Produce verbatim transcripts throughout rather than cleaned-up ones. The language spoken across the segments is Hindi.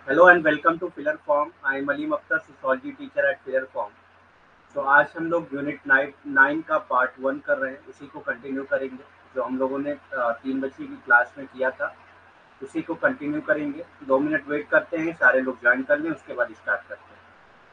Hello and welcome to filler form. I am Aleem Akhtar, sociology teacher at filler form. तो आज हम लोग यूनिट नाइन नाइन का पार्ट वन कर रहे हैं, उसी को कंटिन्यू करेंगे जो हम लोगों ने अ, तीन बजे की क्लास में किया था। उसी को कंटिन्यू करेंगे। दो मिनट वेट करते हैं, सारे लोग ज्वाइन कर लें, उसके बाद स्टार्ट करते हैं।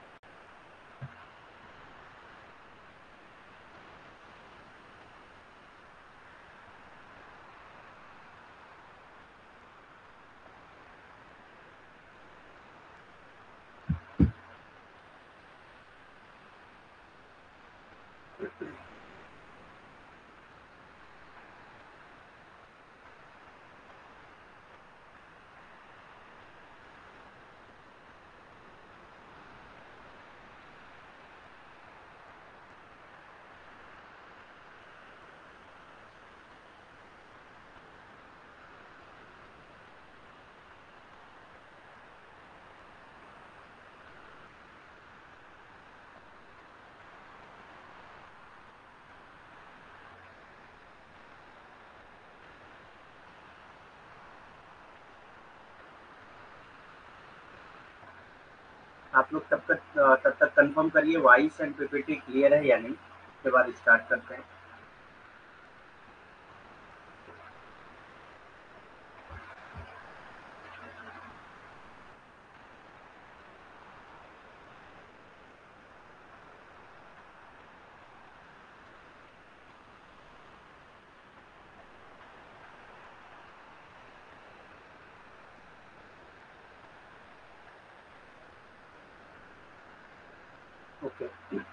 आप लोग तब तक अ, तब तक कंफर्म करिए वॉइस एंड पीपीटी क्लियर है या नहीं, उसके बाद स्टार्ट करते हैं। ओके,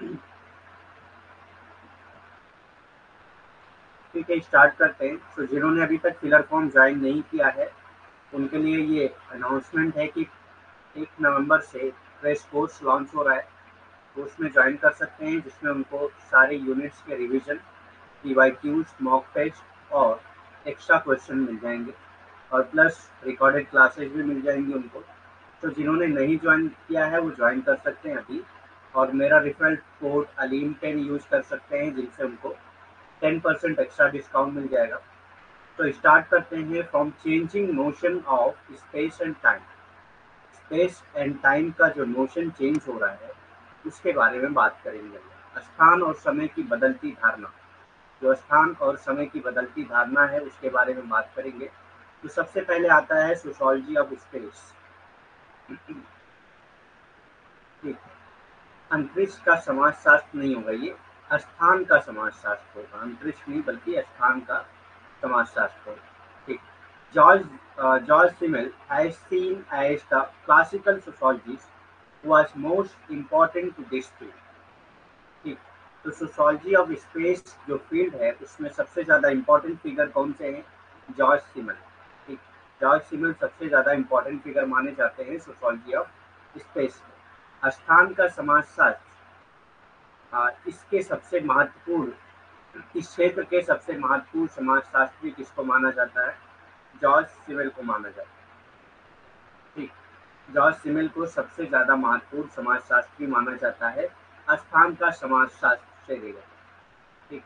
ठीक है, स्टार्ट करते हैं। तो जिन्होंने अभी तक फिलर फॉर्म ज्वाइन नहीं किया है, उनके लिए ये अनाउंसमेंट है कि एक नवंबर से फ्रेश कोर्स लॉन्च हो रहा है। तो उसमें ज्वाइन कर सकते हैं, जिसमें उनको सारे यूनिट्स के रिवीजन, पीवाईक्यूज, मॉक टेस्ट और एक्स्ट्रा क्वेश्चन मिल जाएंगे, और प्लस रिकॉर्डेड क्लासेस भी मिल जाएंगी उनको। तो जिन्होंने नहीं ज्वाइन किया है वो ज्वाइन कर सकते हैं अभी, और मेरा referral code Aleem ten use कर सकते हैं, जिनसे उनको टेन परसेंट एक्स्ट्रा डिस्काउंट मिल जाएगा। तो स्टार्ट करते हैं। From changing notion of space and time. Space and time का जो नोशन चेंज हो रहा है, उसके बारे में बात करेंगे। स्थान और समय की बदलती धारणा। जो स्थान और समय की बदलती धारणा है, उसके बारे में बात करेंगे। तो सबसे पहले आता है सोशोलॉजी ऑफ स्पेस। ठीक, अंतरिक्ष का समाजशास्त्र नहीं होगा ये, स्थान का समाजशास्त्र होगा। अंतरिक्ष नहीं बल्कि स्थान का समाजशास्त्र होगा। ठीक। George George Simmel has seen as the classical sociologist was most important to this field। ठीक। तो सोशोलॉजी ऑफ स्पेस जो फील्ड है, उसमें सबसे ज्यादा इंपॉर्टेंट फिगर कौन से हैं? जॉर्ज सिमल। ठीक। जॉर्ज सिमल सबसे ज्यादा इंपॉर्टेंट फिगर माने जाते हैं सोशोलॉजी ऑफ स्पेस में। स्थान का समाजशास्त्र, आ, इसके सबसे महत्वपूर्ण इस क्षेत्र के सबसे महत्वपूर्ण समाजशास्त्री किसको माना जाता है? जॉर्ज सिमल को माना जाता है। ठीक। जॉर्ज सिमल को सबसे ज्यादा महत्वपूर्ण समाजशास्त्री माना जाता है स्थान का समाजशास्त्र से रिलेटेड। ठीक।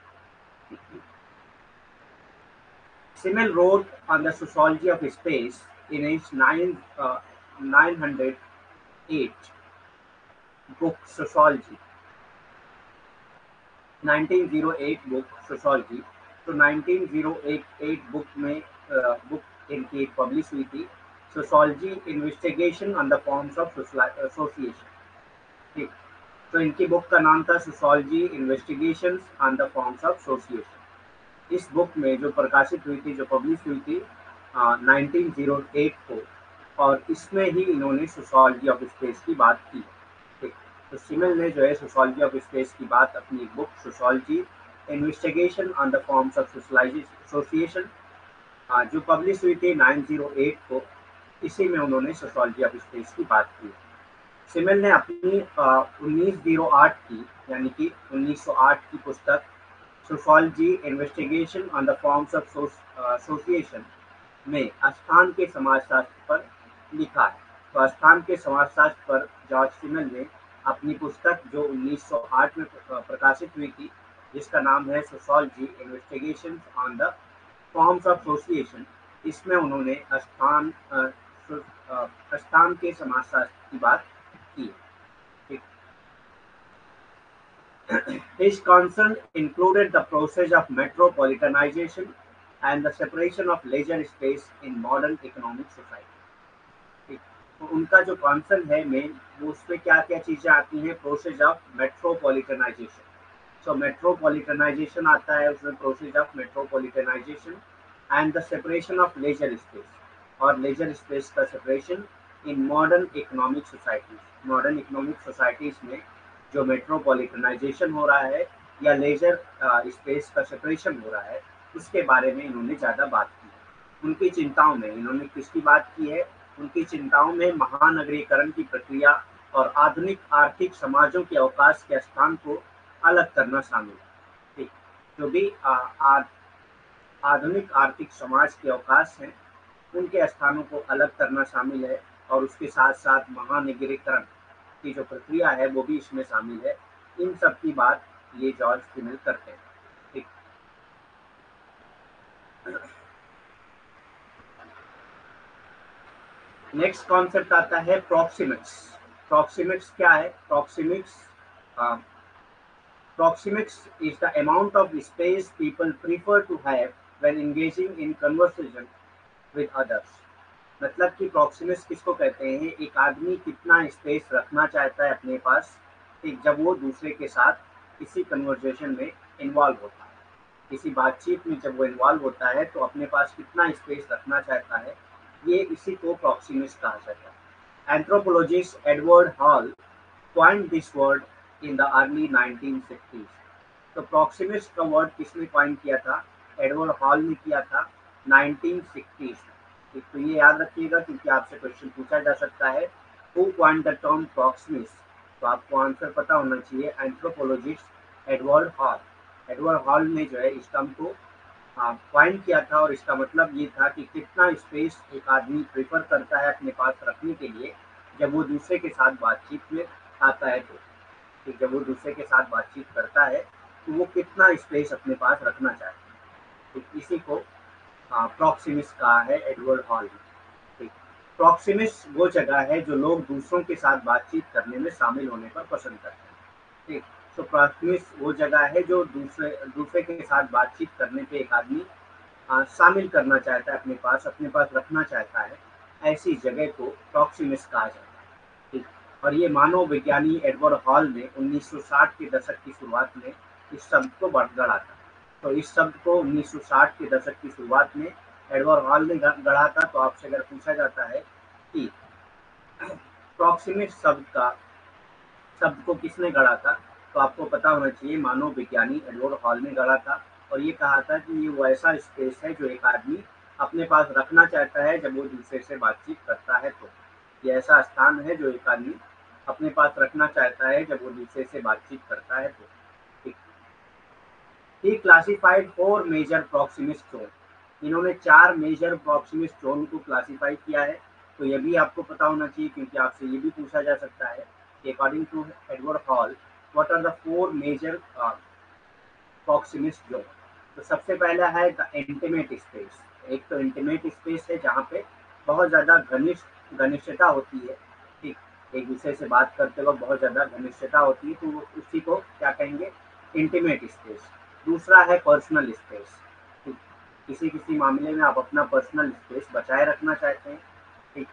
Simmel wrote on the sociology of space in his nine, uh, nine hundred eight book Sociology, nineteen o eight book sociology. तो नाइनटीन ओ एट बुक में बुक इनकी एक पब्लिश हुई थी, sociology investigation on the forms of association. ठीक। तो इनकी बुक का नाम था sociology investigation on the forms of association. इस बुक में जो प्रकाशित हुई थी, जो पब्लिश हुई थी नाइनटीन ओ एट को, और इसमें ही इन्होंने सोशोलॉजी ऑफ स्पेस की बात की। ठीक। तो सिमल ने जो है सोशोलॉजी ऑफ स्पेस की बात अपनी book sociology investigation on the forms of association, जो पब्लिश हुई थी नाइनटीन ओ एट को, इसी में उन्होंने सोशोलॉजी ऑफ स्पेस की बात की। सिमल ने अपनी उन्नीस जीरो आठ की, यानी कि उन्नीस सौ आठ की पुस्तक sociology investigation on the forms of association में स्थान के समाजशास्त्र पर लिखा है। तो स्थान के समाजशास्त्र पर जॉर्ज सिमल ने अपनी पुस्तक जो उन्नीस सौ आठ में प्रकाशित हुई थी, जिसका नाम है sociology investigation on the forms of association, इसमें उन्होंने स्थान स्थान के समाजशास्त्र की बात की। His concern included the process of metropolitanization and the separation of leisure space in modern economic society. ठीक, तो उनका जो कॉन्सर्न है मेन, वो उसमें क्या क्या चीजें आती हैं, प्रोसेस ऑफ मेट्रोपॉलिटनाइजेशन। सो मेट्रोपॉलिटनाइजेशन आता है उसमें, process of metropolitanization and the separation of leisure space, और लेजर स्पेस का separation in modern economic societies. Modern economic societies में जो मेट्रोपॉलिटनाइजेशन हो रहा है या लेजर स्पेस का सेपरेशन हो रहा है, उसके बारे में इन्होंने ज़्यादा बात की है। उनकी चिंताओं में इन्होंने किसकी बात की है? उनकी चिंताओं में महानगरीकरण की प्रक्रिया और आधुनिक आर्थिक समाजों के अवकाश के स्थान को अलग करना शामिल है। ठीक, जो भी आ, आ, आधुनिक आर्थिक समाज के अवकाश हैं, उनके स्थानों को अलग करना शामिल है, और उसके साथ साथ महानगरीकरण की जो प्रक्रिया है वो भी इसमें शामिल है। इन सब की बात ये जॉर्ज फिनेल करते हैं। ठीक, नेक्स्ट कॉन्सेप्ट आता है प्रॉक्सिमिक्स। प्रॉक्सिमिक्स क्या है? Proxemics proxemics is the amount of space people prefer to have when engaging in conversation with others. मतलब कि प्रॉक्सिमिक्स किसको कहते हैं? एक आदमी कितना स्पेस रखना चाहता है अपने पास, ठीक, जब वो दूसरे के साथ किसी कन्वर्सेशन में इन्वॉल्व होता है, किसी बातचीत में जब वो इन्वॉल्व होता है तो अपने पास कितना स्पेस रखना चाहता है, ये इसी को प्रॉक्सिमिक्स कहा जाता है। Anthropologist Edward Hall coined this word in the early nineteen sixties. तो प्रॉक्सिमिक्स का वर्ड किसने कॉइन किया था? एडवर्ड हॉल ने किया था नाइनटीन सिक्सटीज़। तो ये याद रखिएगा क्योंकि आपसे क्वेश्चन पूछा जा सकता है, who coined the term proxemics? तो आपको आंसर पता होना चाहिए, anthropologist Edward Hall. Edward Hall ने जो है इस टर्म को कॉइन किया था, और इसका मतलब ये था कि कितना स्पेस एक आदमी प्रेफर करता है अपने पास रखने के लिए जब वो दूसरे के साथ बातचीत में आता है। तो कि जब वो दूसरे के साथ बातचीत करता है तो वो कितना स्पेस अपने पास रखना चाहता है। तो इसी को प्रॉक्सिमिक्स कहा है एडवर्ड हॉल ने। प्रॉक्सिमिक्स वो जगह है जो लोग दूसरों के साथ बातचीत करने में शामिल होने पर पसंद करते हैं। ठीक, तो प्रॉक्सिमिक्स वो जगह है जो दूसरे दूसरे के साथ बातचीत करने पे एक आदमी शामिल करना चाहता है, अपने पास अपने पास रखना चाहता है, ऐसी जगह को प्रॉक्सिमिक्स कहा जाता है। ठीक, और ये मानव विज्ञानी एडवर्ड हॉल ने उन्नीस सौ साठ के दशक की शुरुआत में इस शब्द को गढ़ा था। तो इस शब्द को उन्नीस सौ साठ के दशक की शुरुआत में एडवर्ड हॉल ने गढ़ा था। तो आपसे अगर पूछा जाता है कि प्रॉक्सिमिक्स शब्द का शब्द को किसने गढ़ा था, तो आपको पता होना चाहिए मानव विज्ञानी एडवर्ड हॉल ने गढ़ा था। और ये कहा था कि ये वो ऐसा स्पेस है जो एक आदमी अपने पास रखना चाहता है जब वो दूसरे से बातचीत करता है। तो ये ऐसा स्थान है जो एक आदमी अपने पास रखना चाहता है जब वो दूसरे से बातचीत करता है। तो ठीक, he classified four major proxemics zone. इन्होंने चार मेजर प्रॉक्सिमिक्स जोन को क्लासिफाई किया है। तो ये भी आपको पता होना चाहिए क्योंकि आपसे ये भी पूछा जा सकता है कि according to Edward Hall what are the four major proxemics zone. तो सबसे पहला है द इंटीमेट स्पेस। एक तो इंटीमेट स्पेस है जहाँ पे बहुत ज़्यादा घनिष्ठ घनिष्ठता होती है। ठीक, एक दूसरे से बात करते वक्त बहुत ज़्यादा घनिष्ठता होती है, तो उसी को क्या कहेंगे? Intimate space. दूसरा है पर्सनल स्पेस। ठीक, किसी किसी मामले में आप अपना पर्सनल स्पेस बचाए रखना चाहते हैं। ठीक,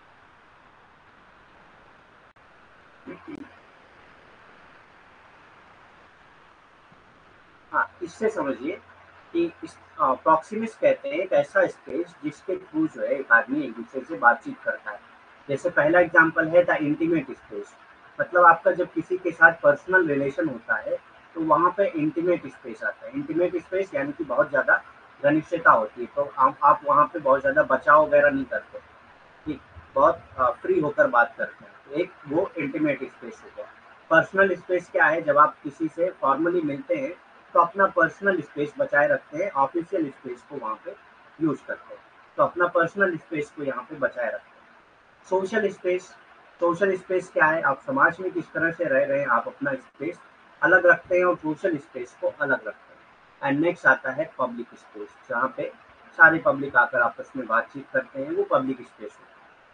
हाँ, इससे समझिए कि इस प्रॉक्सिमिक्स कहते हैं एक ऐसा स्पेस जिसके थ्रू जो है एक आदमी एक दूसरे से बातचीत करता है। जैसे पहला एग्जांपल है द इंटीमेट स्पेस, मतलब आपका जब किसी के साथ पर्सनल रिलेशन होता है तो वहाँ पे इंटीमेट स्पेस आता है। इंटीमेट स्पेस यानी कि बहुत ज़्यादा घनिष्ठता होती है, तो आप आप वहाँ पे बहुत ज़्यादा बचाव वगैरह नहीं करते, ठीक, बहुत फ्री होकर बात करते हैं। तो एक वो इंटीमेट स्पेस हो गया। पर्सनल स्पेस क्या है? जब आप किसी से फॉर्मली मिलते हैं तो अपना पर्सनल स्पेस बचाए रखते हैं, ऑफिशियल स्पेस को वहाँ पे यूज करते हैं। तो अपना पर्सनल स्पेस को यहाँ पे बचाए रखते हैं। सोशल स्पेस, सोशल स्पेस क्या है? आप समाज में किस तरह से रह रहे हैं, आप अपना स्पेस अलग रखते हैं और सोशल स्पेस को अलग रखते हैं। एंड नेक्स्ट आता है पब्लिक स्पेस, जहाँ पे सारे पब्लिक आकर आपस में बातचीत करते हैं, वो पब्लिक स्पेस होता है।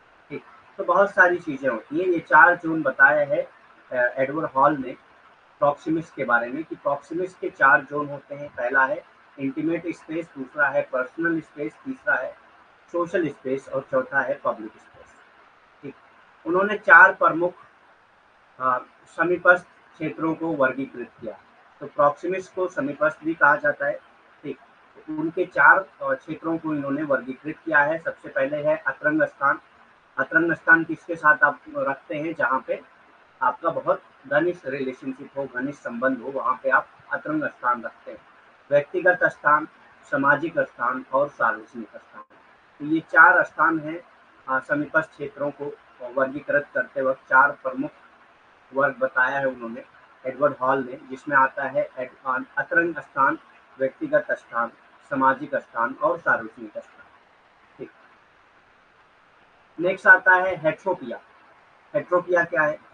तो बहुत सारी चीजें होती हैं। ये चार जोन बताया है एडवर्ड हॉल ने प्रॉक्सिमिक्स के बारे में कि प्रॉक्सिमिक्स के चार जोन होते हैं। पहला है इंटीमेट स्पेस, दूसरा है पर्सनल स्पेस, तीसरा है सोशल स्पेस और चौथा है पब्लिक स्पेस। ठीक, उन्होंने चार प्रमुख अ, समीपस्थ क्षेत्रों को वर्गीकृत किया। तो प्रॉक्सिमिक्स को समीपस्थ भी कहा जाता है। ठीक, तो उनके चार अ, क्षेत्रों को इन्होंने वर्गीकृत किया है। सबसे पहले है अतरंग स्थान। अतरंग स्थान किसके साथ आप रखते हैं? जहाँ पे आपका बहुत घनिष्ठ रिलेशनशिप हो, घनिष्ठ संबंध हो, वहाँ पे आप अतरंग स्थान रखते हैं। व्यक्तिगत स्थान, सामाजिक स्थान और सार्वजनिक स्थान। तो ये चार स्थान हैं अ, समीपस्थ क्षेत्रों को वर्गीकृत करते वक्त चार प्रमुख वर्ग बताया है उन्होंने एडवर्ड हॉल ने, जिसमें आता है एड- अतरंग स्थान, व्यक्तिगत स्थान, सामाजिक स्थान और सार्वजनिक स्थान। ठीक, नेक्स्ट आता है हेट्रोपिया। हेट्रोपिया क्या है?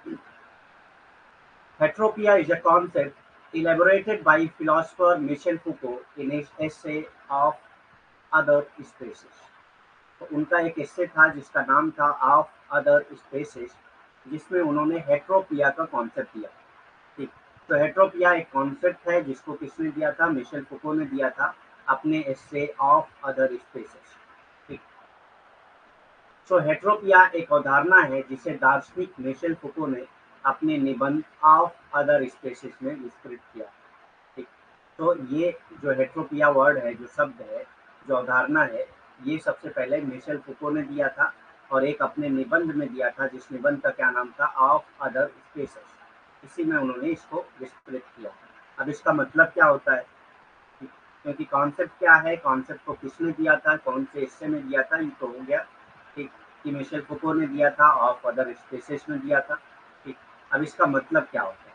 हेट्रोपिया is a concept elaborated by philosopher Michel Foucault in his essay of other spaces। तो उनका एक essay था जिसका नाम था ऑफ अदर स्पेसेस, जिसमें उन्होंने हेट्रोपिया का कॉन्सेप्ट दिया। ठीक, तो हेट्रोपिया एक कॉन्सेप्ट है जिसको किसने दिया था? मिशेल फुको ने दिया था अपने essay ऑफ अदर स्पेसेस। ठीक, तो हेट्रोपिया एक अवधारणा है जिसे दार्शनिक मिशेल फुको ने अपने निबंध ऑफ अदर स्पेसेस में विस्तृत किया। ठीक, तो ये जो हेट्रोपिया वर्ड है, जो शब्द है, जो अवधारणा है, ये सबसे पहले मिशेल फुको ने दिया था और एक अपने निबंध में दिया था, जिस निबंध का क्या नाम था? Of other spaces. इसी में उन्होंने इसको विस्तृत किया। अब इसका मतलब क्या होता है? क्योंकि कॉन्सेप्ट क्या है, कॉन्सेप्ट को किसने दिया था, कौन से हिस्से में दिया था, ये तो हो गया। ठीक, कि मिशेल फुको ने दिया था, ऑफ अदर स्पेसेस में दिया था। ठीक, अब इसका मतलब क्या होता है?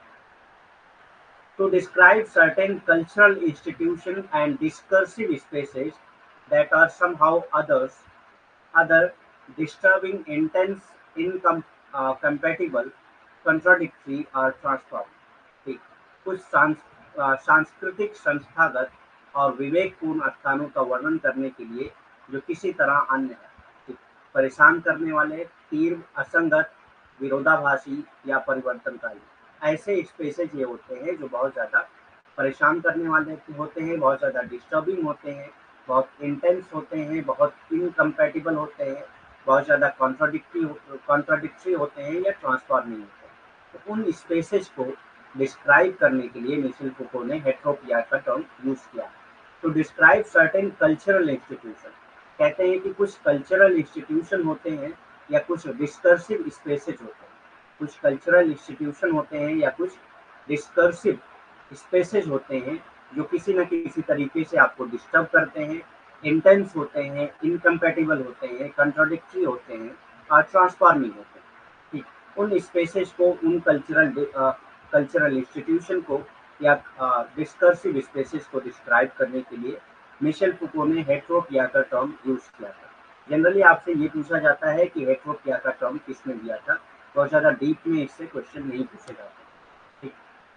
To describe certain cultural institutions and discursive spaces that are somehow others, other, disturbing, intense, incompatible, contradictory or transformed। ठीक, कुछ सांस- अ, सांस्कृतिक, संस्थागत और विवेकपूर्ण स्थानों का वर्णन करने के लिए जो किसी तरह अन्य है। ठीक, परेशान करने वाले, तीव्र, असंगत, विरोधाभासी या परिवर्तनकारी, ऐसे स्पेसेस ये होते हैं जो बहुत ज़्यादा परेशान करने वाले होते हैं, बहुत ज़्यादा डिस्टर्बिंग होते हैं, बहुत इंटेंस होते हैं, बहुत इनकम्पैटिबल होते हैं, बहुत ज़्यादा कॉन्ट्राडिक्टरी कॉन्ट्राडिक्टरी होते हैं या ट्रांसफॉर्मिंग होते हैं। तो उन स्पेसेस को डिस्क्राइब करने के लिए मिशेल फुको ने हेट्रोपिया का टर्म यूज किया। To describe certain cultural institution, कहते हैं कि कुछ कल्चरल इंस्टीट्यूशन होते हैं या कुछ डिस्कर्सिव स्पेसेस होते हैं। कुछ कल्चरल इंस्टीट्यूशन होते हैं या कुछ डिस्कर्सिव स्पेसेस होते हैं जो किसी न किसी तरीके से आपको डिस्टर्ब करते हैं, इंटेंस होते हैं, इनकम्पैटिबल होते हैं, कंट्राडिक्टरी होते हैं और ट्रांसफॉर्मिंग होते हैं। ठीक, उन स्पेसेस को, उन कल्चरल कल्चरल इंस्टीट्यूशन को या डिस्कर्सिव स्पेसेस को डिस्क्राइब करने के लिए मिशेल फुको ने हेट्रोपिया का टर्म यूज किया था। जनरली आपसे ये पूछा जाता है कि हेट्रोपिया का टर्म किसने दिया था। बहुत ज़्यादा डीप में इससे क्वेश्चन नहीं पूछे जाते। ठीक,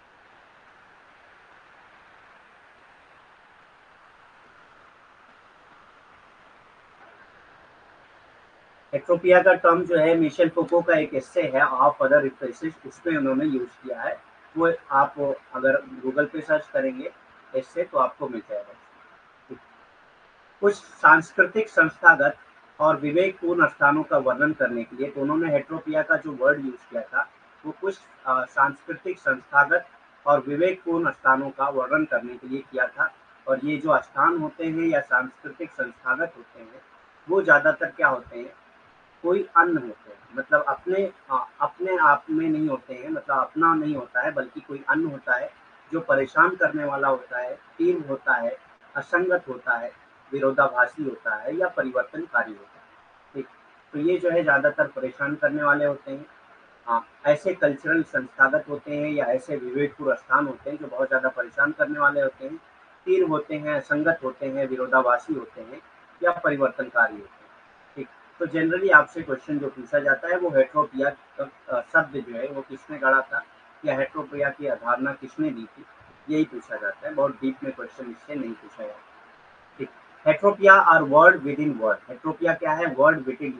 हेट्रोपिया का टर्म जो है मिशेल फुको का एक एस्से है ऑफ अदर स्पेसेस, उसमें उन्होंने यूज किया है। वो आप अगर गूगल पे सर्च करेंगे एस्से तो आपको मिल जाएगा। ठीक, कुछ सांस्कृतिक, संस्थागत और विवेकपूर्ण स्थानों का वर्णन करने के लिए, तो उन्होंने हेट्रोपिया का जो वर्ड यूज किया था वो कुछ अ, सांस्कृतिक, संस्थागत और विवेकपूर्ण स्थानों का वर्णन करने के लिए किया था। और ये जो स्थान होते हैं या सांस्कृतिक, संस्थागत होते हैं, वो ज़्यादातर क्या होते हैं? कोई अन्य होते हैं, मतलब अपने अ, अपने आप में नहीं होते हैं, मतलब अपना नहीं होता है, बल्कि कोई अन्य होता है जो परेशान करने वाला होता है, तीव्र होता है, असंगत होता है, विरोधाभासी होता है या परिवर्तनकारी होता है। ठीक, तो ये जो है ज़्यादातर परेशान करने वाले होते हैं। हाँ, ऐसे कल्चरल संस्थागत होते हैं या ऐसे विवेकपूर्ण स्थान होते हैं जो बहुत ज़्यादा परेशान करने वाले होते हैं, तीव्र होते हैं, असंगत होते हैं, विरोधाभासी होते हैं या परिवर्तनकारी होते हैं। ठीक, तो जनरली आपसे क्वेश्चन जो पूछा जाता है वो हेट्रोपिया का शब्द जो है वो किसने गढ़ा था या हेट्रोपिया की अवधारणा किसने दी थी, यही पूछा जाता है। बहुत डीप में क्वेश्चन इससे नहीं पूछा जाता। ठीक, हेट्रोपिया और word within word. Heterotopia क्या है? Word within word.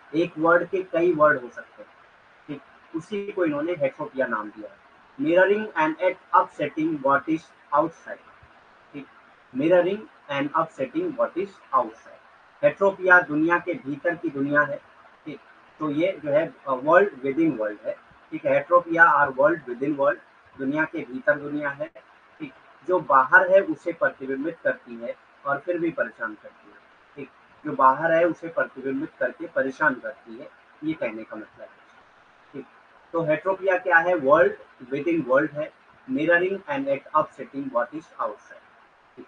एक वर्ड के कई वर्ड हो सकते हैं, ठीक, उसी को इन्होंने हेट्रोपिया नाम दिया है। Mirroring and at upsetting what is outside, ठीक, mirroring and upsetting what is outside. Heterotopia दुनिया के भीतर की दुनिया है, ठीक, तो ये जो है वर्ल्ड विद इन वर्ल्ड है, ठीक है। Heterotopia are world within world, दुनिया के भीतर दुनिया है, ठीक, जो बाहर है उसे प्रतिबिंबित करती है और फिर भी परेशान करती है, ठीक, जो बाहर है उसे प्रतिबिंबित करके परेशान करती है, ये कहने का मतलब है, ठीक। तो हेट्रोपिया क्या है? वर्ल्ड विद इन वर्ल्ड है, mirroring and at upsetting what is outside.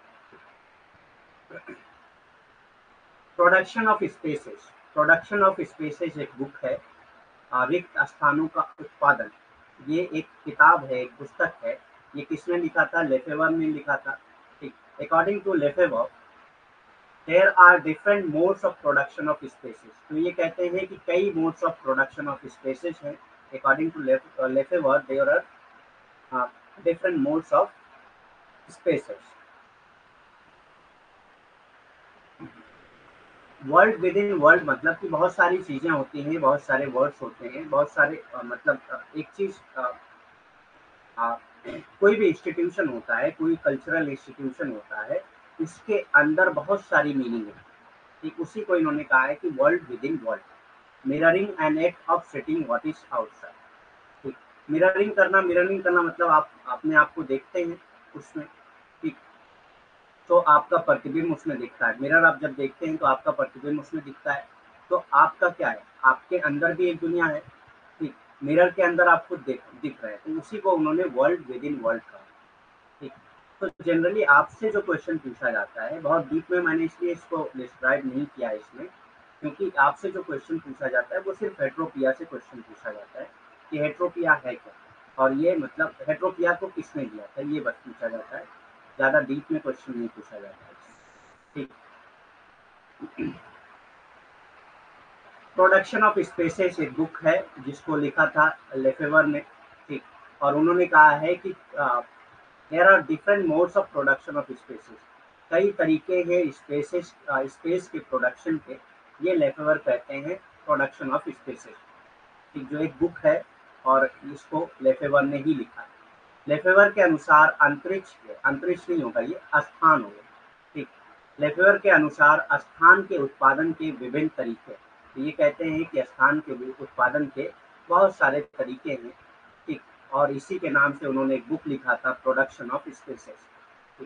Production of spaces, production of spaces एक बुक है, अ, रिक्त स्थानों का उत्पादन। ये एक किताब है, एक पुस्तक है। ये किसने लिखा था? लेफेवर ने लिखा था, ठीक। According to Lefebvre there are different modes of production of spaces. तो ये कहते हैं कि कई modes of production of spaces हैं। According to Lefebvre there are different modes of spaces. World within world मतलब कि बहुत सारी चीजें होती हैं, बहुत सारे वर्ड्स होते हैं, बहुत सारे अ, मतलब अ, एक चीज अ, अ, कोई भी इंस्टीट्यूशन होता है, कोई कल्चरल इंस्टीट्यूशन होता है, उसके अंदर बहुत सारी मीनिंग है, ठीक। उसी को इन्होंने कहा है कि world within world, mirroring and act of setting what is outside, ठीक। मिररिंग करना, मिररिंग करना मतलब आप अपने आप को देखते हैं उसमें, ठीक, तो आपका प्रतिबिंब उसमें दिखता है। मिरर आप जब देखते हैं तो आपका प्रतिबिंब उसमें दिखता है, तो आपका क्या है? आपके अंदर भी एक दुनिया है, ठीक, मिरर के अंदर आपको दिख दिख रहा है, तो उसी को उन्होंने वर्ल्ड विद इन वर्ल्ड कहा, ठीक। तो जनरली आपसे जो क्वेश्चन पूछा जाता है, बहुत डीप में मैंने इसलिए इसको डिस्क्राइब नहीं किया है इसमें, क्योंकि आपसे जो क्वेश्चन पूछा जाता है वो सिर्फ हेट्रोपिया से क्वेश्चन पूछा जाता है कि हेट्रोपिया है क्या, और ये मतलब हेट्रोपिया को किसने दिया था, ये बस पूछा जाता है। ज़्यादा डीप में क्वेश्चन नहीं पूछा जाता है, ठीक। प्रोडक्शन ऑफ स्पेसेस एक बुक है जिसको लिखा था लेफेवर ने, ठीक, और उन्होंने कहा है कि there are different modes of production of spaces. कई तरीके हैं स्पेसेस स्पेस के प्रोडक्शन के, ये लेफेवर कहते हैं प्रोडक्शन ऑफ स्पेसेस, ठीक, जो एक बुक है और इसको लेफेवर ने ही लिखा है। लेफेवर के अनुसार अंतरिक्ष अंतरिक्ष नहीं होगा, ये स्थान होगा, ठीक। लेफेवर के अनुसार स्थान के उत्पादन के विभिन्न तरीके, तो ये कहते हैं कि स्थान के उत्पादन के बहुत सारे तरीके हैं, ठीक, और इसी के नाम से उन्होंने एक बुक लिखा था, प्रोडक्शन ऑफ स्पेसेस, ठीक।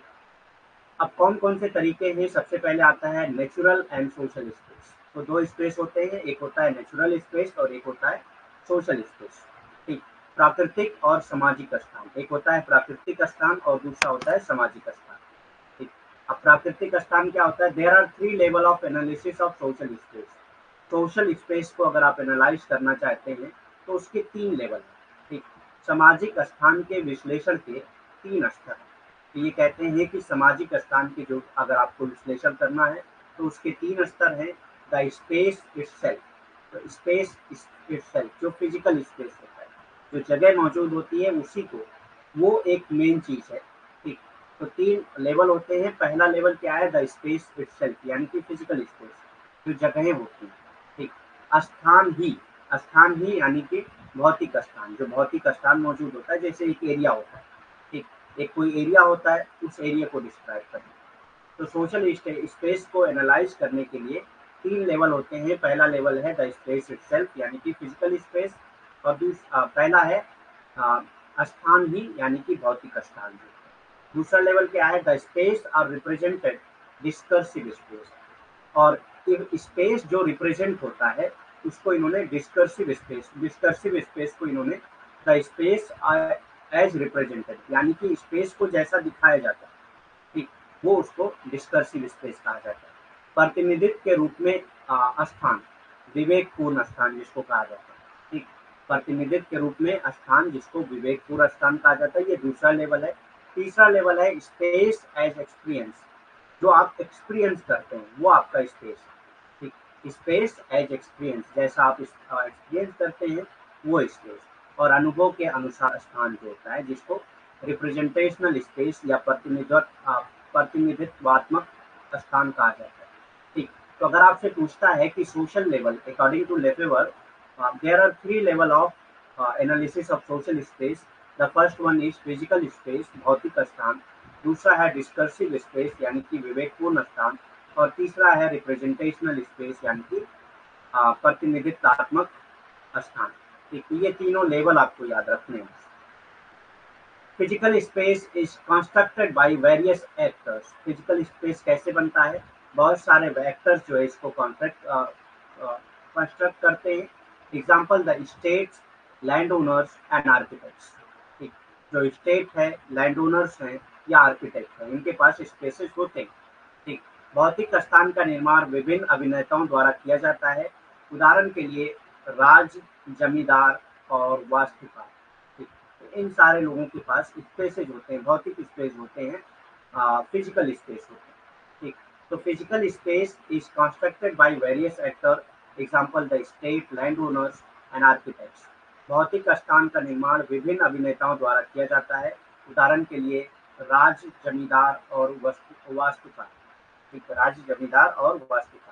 अब कौन कौन से तरीके हैं? सबसे पहले आता है नेचुरल एंड सोशल स्पेस। तो दो स्पेस होते हैं, एक होता है नेचुरल स्पेस और एक होता है सोशल स्पेस, ठीक। प्राकृतिक और सामाजिक स्थान, एक होता है प्राकृतिक स्थान और दूसरा होता है सामाजिक स्थान, ठीक। अब प्राकृतिक स्थान क्या होता है? There are three level of analysis of social space. Social space को अगर आप एनालाइज करना चाहते हैं तो उसके तीन लेवल हैं, ठीक। सामाजिक स्थान के विश्लेषण के तीन स्तर हैं। तो ये कहते हैं कि सामाजिक स्थान की जो अगर आपको विश्लेषण करना है तो उसके तीन स्तर हैं। द स्पेस इटसेल्फ, तो स्पेस इटसेल्फ जो फिजिकल स्पेस होता है, जो जगह मौजूद होती है उसी को, वो एक मेन चीज है, ठीक। तो तीन लेवल होते हैं। पहला लेवल क्या है? द स्पेस इटसेल्फ यानी कि फिजिकल स्पेस, जो जगहें होती हैं, ठीक। स्थान ही, स्थान ही यानी कि भौतिक स्थान, जो भौतिक स्थान मौजूद होता है, जैसे एक एरिया होता है, ठीक, एक कोई एरिया होता है, उस एरिया को डिस्क्राइब करना। तो सोशल स्पेस को एनालाइज करने के लिए तीन लेवल होते हैं। पहला लेवल है द स्पेस इटसेल्फ यानी कि फिजिकल स्पेस, और दूसरा पहला है आ, स्थान ही यानी कि भौतिक स्थान ही। दूसरा लेवल क्या है? The space are represented discursive space, और स्पेस जो रिप्रेजेंट होता है उसको इन्होंने डिस्कर्सिव स्पेस, डिस्कर्सिव स्पेस को इन्होंने द स्पेस एज रिप्रेजेंटेड यानी कि स्पेस को जैसा दिखाया जाता है, ठीक, वो उसको डिस्कर्सिव स्पेस कहा जाता है। प्रतिनिधित्व के रूप में आ, स्थान, विवेकपूर्ण स्थान जिसको कहा जाता है, ठीक, प्रतिनिधित्व के रूप में स्थान जिसको विवेकपूर्ण स्थान कहा जाता है, ये दूसरा लेवल है। तीसरा लेवल है स्पेस एज एक्सपीरियंस, जो आप एक्सपीरियंस करते हैं वो आपका स्पेस है, ठीक। स्पेस एज एक्सपीरियंस, जैसा आप एक्सपीरियंस करते हैं वो स्पेस, और अनुभव के अनुसार स्थान जो होता है जिसको रिप्रेजेंटेशनल स्पेस या प्रतिनिधित्व प्रतिनिधित्वात्मक स्थान कहा जाता है, ठीक। तो अगर आपसे पूछता है कि social level according to Lefebvre, there are three level of analysis of social space. The first one is physical space, भौतिक स्थान। दूसरा है डिस्कर्सिव स्पेस यानी कि विवेकपूर्ण स्थान। और तीसरा है रिप्रेजेंटेशनल स्पेस यानी कि अ, प्रतिनिधित्वात्मक स्थान। ठीक, तो ये तीनों लेवल आपको याद रखने हैं। Physical space is constructed by various actors. Physical space कैसे बनता है? बहुत सारे एक्टर्स जो है इसको कॉन्ट्रैक्ट कंस्ट्रक्ट करते हैं। Example the states, land owners and architects. ठीक, जो स्टेट है, लैंड ओनर्स हैं या आर्किटेक्ट है, इनके पास स्पेसेस होते हैं। ठीक, भौतिक स्थान का निर्माण विभिन्न अभिनेताओं द्वारा किया जाता है। उदाहरण के लिए राज, जमींदार और वास्तुकार। ठीक, तो इन सारे लोगों के पास स्पेसेज होते हैं, भौतिक स्पेस होते हैं, फिजिकल स्पेस होते हैं। ठीक, तो physical space is constructed by various actor. Example the state, land owners and architects. भौतिक स्थान का निर्माण विभिन्न अभिनेताओं द्वारा किया जाता है। उदाहरण के लिए राज, जमींदार और वस्तु वास्तुकार। ठीक, राज, जमींदार और वास्तुकार।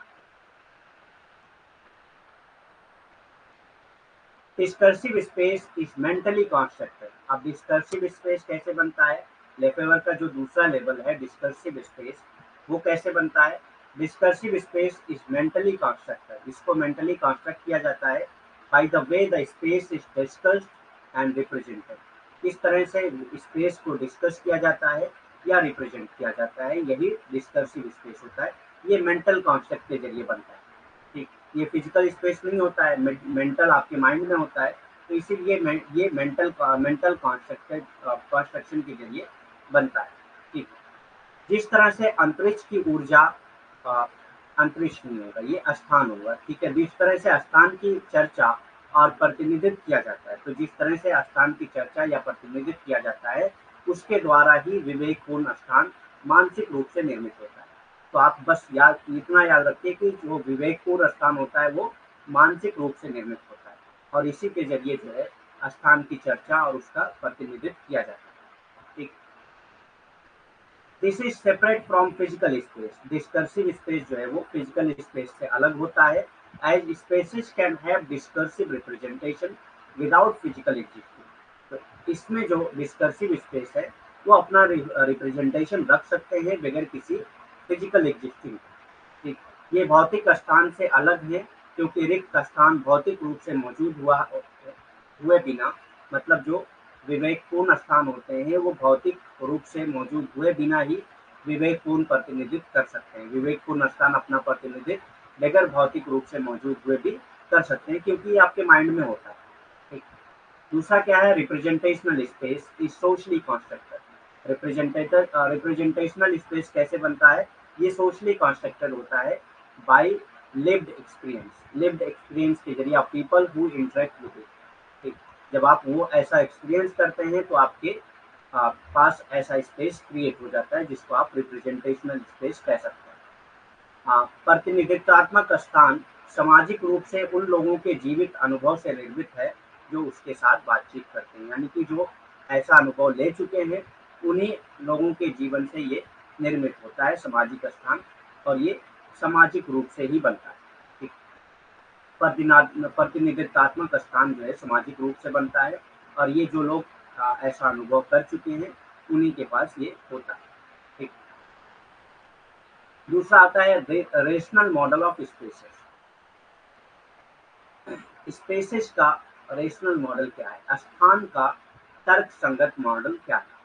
Discursive space is mentally constructed. अब डिस्कर्सिव स्पेस कैसे बनता है? लेफेवर का जो दूसरा लेवल है डिस्कर्सिव स्पेस, वो कैसे बनता है? Discursive space is mentally constructed. इसको मेंटली कंस्ट्रक्ट किया जाता है by the way the space is discussed and represented. किस तरह से स्पेस को डिस्कस किया जाता है या रिप्रेजेंट किया जाता है, यही डिस्कर्सिव स्पेस होता है। ये मेंटल कॉन्सेप्ट के जरिए बनता है। ठीक, ये फिजिकल स्पेस नहीं होता है, मेंटल आपके माइंड में होता है। तो इसीलिए मैं ये मेंटल मेंटल कॉन्स्ट्रक्टेड कंस्ट्रक्शन के जरिए बनता है। ठीक, जिस तरह से अंतरिक्ष की ऊर्जा, अ, अंतरिक्ष नहीं होगा, ये स्थान होगा। ठीक है, जिस तरह से स्थान की चर्चा और प्रतिनिधित्व किया जाता है, तो जिस तरह से स्थान की चर्चा या प्रतिनिधित्व किया जाता है, उसके द्वारा ही विवेकपूर्ण स्थान मानसिक रूप से निर्मित होता है। तो आप बस याद इतना याद रखिए कि जो विवेकपूर्ण स्थान होता है वो मानसिक रूप से निर्मित होता है, और इसी के जरिए जो है स्थान की चर्चा और उसका प्रतिनिधित्व किया जाता है। ठीक, this is separate from physical space. Discursive space जो है वो फिजिकल स्पेस से अलग होता है। As spaces can have discursive representation without physical existing. तो इसमें जो डिस्कर्सिव स्पेस है वो अपना रिप्रेजेंटेशन रख सकते हैं बगैर किसी फिजिकल एग्जिस्टिंग। ठीक, ये भौतिक स्थान से अलग है क्योंकि रिक्त स्थान भौतिक रूप से मौजूद हुआ हुए बिना, मतलब जो विवेकपूर्ण स्थान होते हैं वो भौतिक रूप से मौजूद हुए बिना ही विवेकपूर्ण प्रतिनिधित्व कर सकते हैं। विवेकपूर्ण स्थान अपना प्रतिनिधित्व बगैर भौतिक रूप से मौजूद हुए भी कर सकते हैं क्योंकि ये आपके माइंड में होता है। ठीक, दूसरा क्या है? Representational space is socially constructed. Representator representational space कैसे बनता है? ये सोशली कंस्ट्रक्टेड होता है by lived experience. Lived experience के जरिए आप people who interact with it. ठीक, जब आप वो ऐसा एक्सपीरियंस करते हैं तो आपके आ, पास ऐसा स्पेस क्रिएट हो जाता है जिसको आप रिप्रेजेंटेशनल स्पेस कह सकते हैं। हाँ, प्रतिनिधित्वात्मक स्थान सामाजिक रूप से उन लोगों के जीवित अनुभव से निर्मित है जो उसके साथ बातचीत करते हैं, यानी कि जो ऐसा अनुभव ले चुके हैं उन्हीं लोगों के जीवन से ये निर्मित होता है सामाजिक स्थान, और ये सामाजिक रूप से ही बनता है। ठीक, प्रतिना- प्रतिनिधित्वात्मक स्थान जो है सामाजिक रूप से बनता है, और ये जो लोग आ, ऐसा अनुभव कर चुके हैं उन्हीं के पास ये होता है। ठीक, दूसरा आता है rational model of spaces. Spaces का रेशनल मॉडल क्या है? स्थान का तर्क संगत मॉडल क्या है?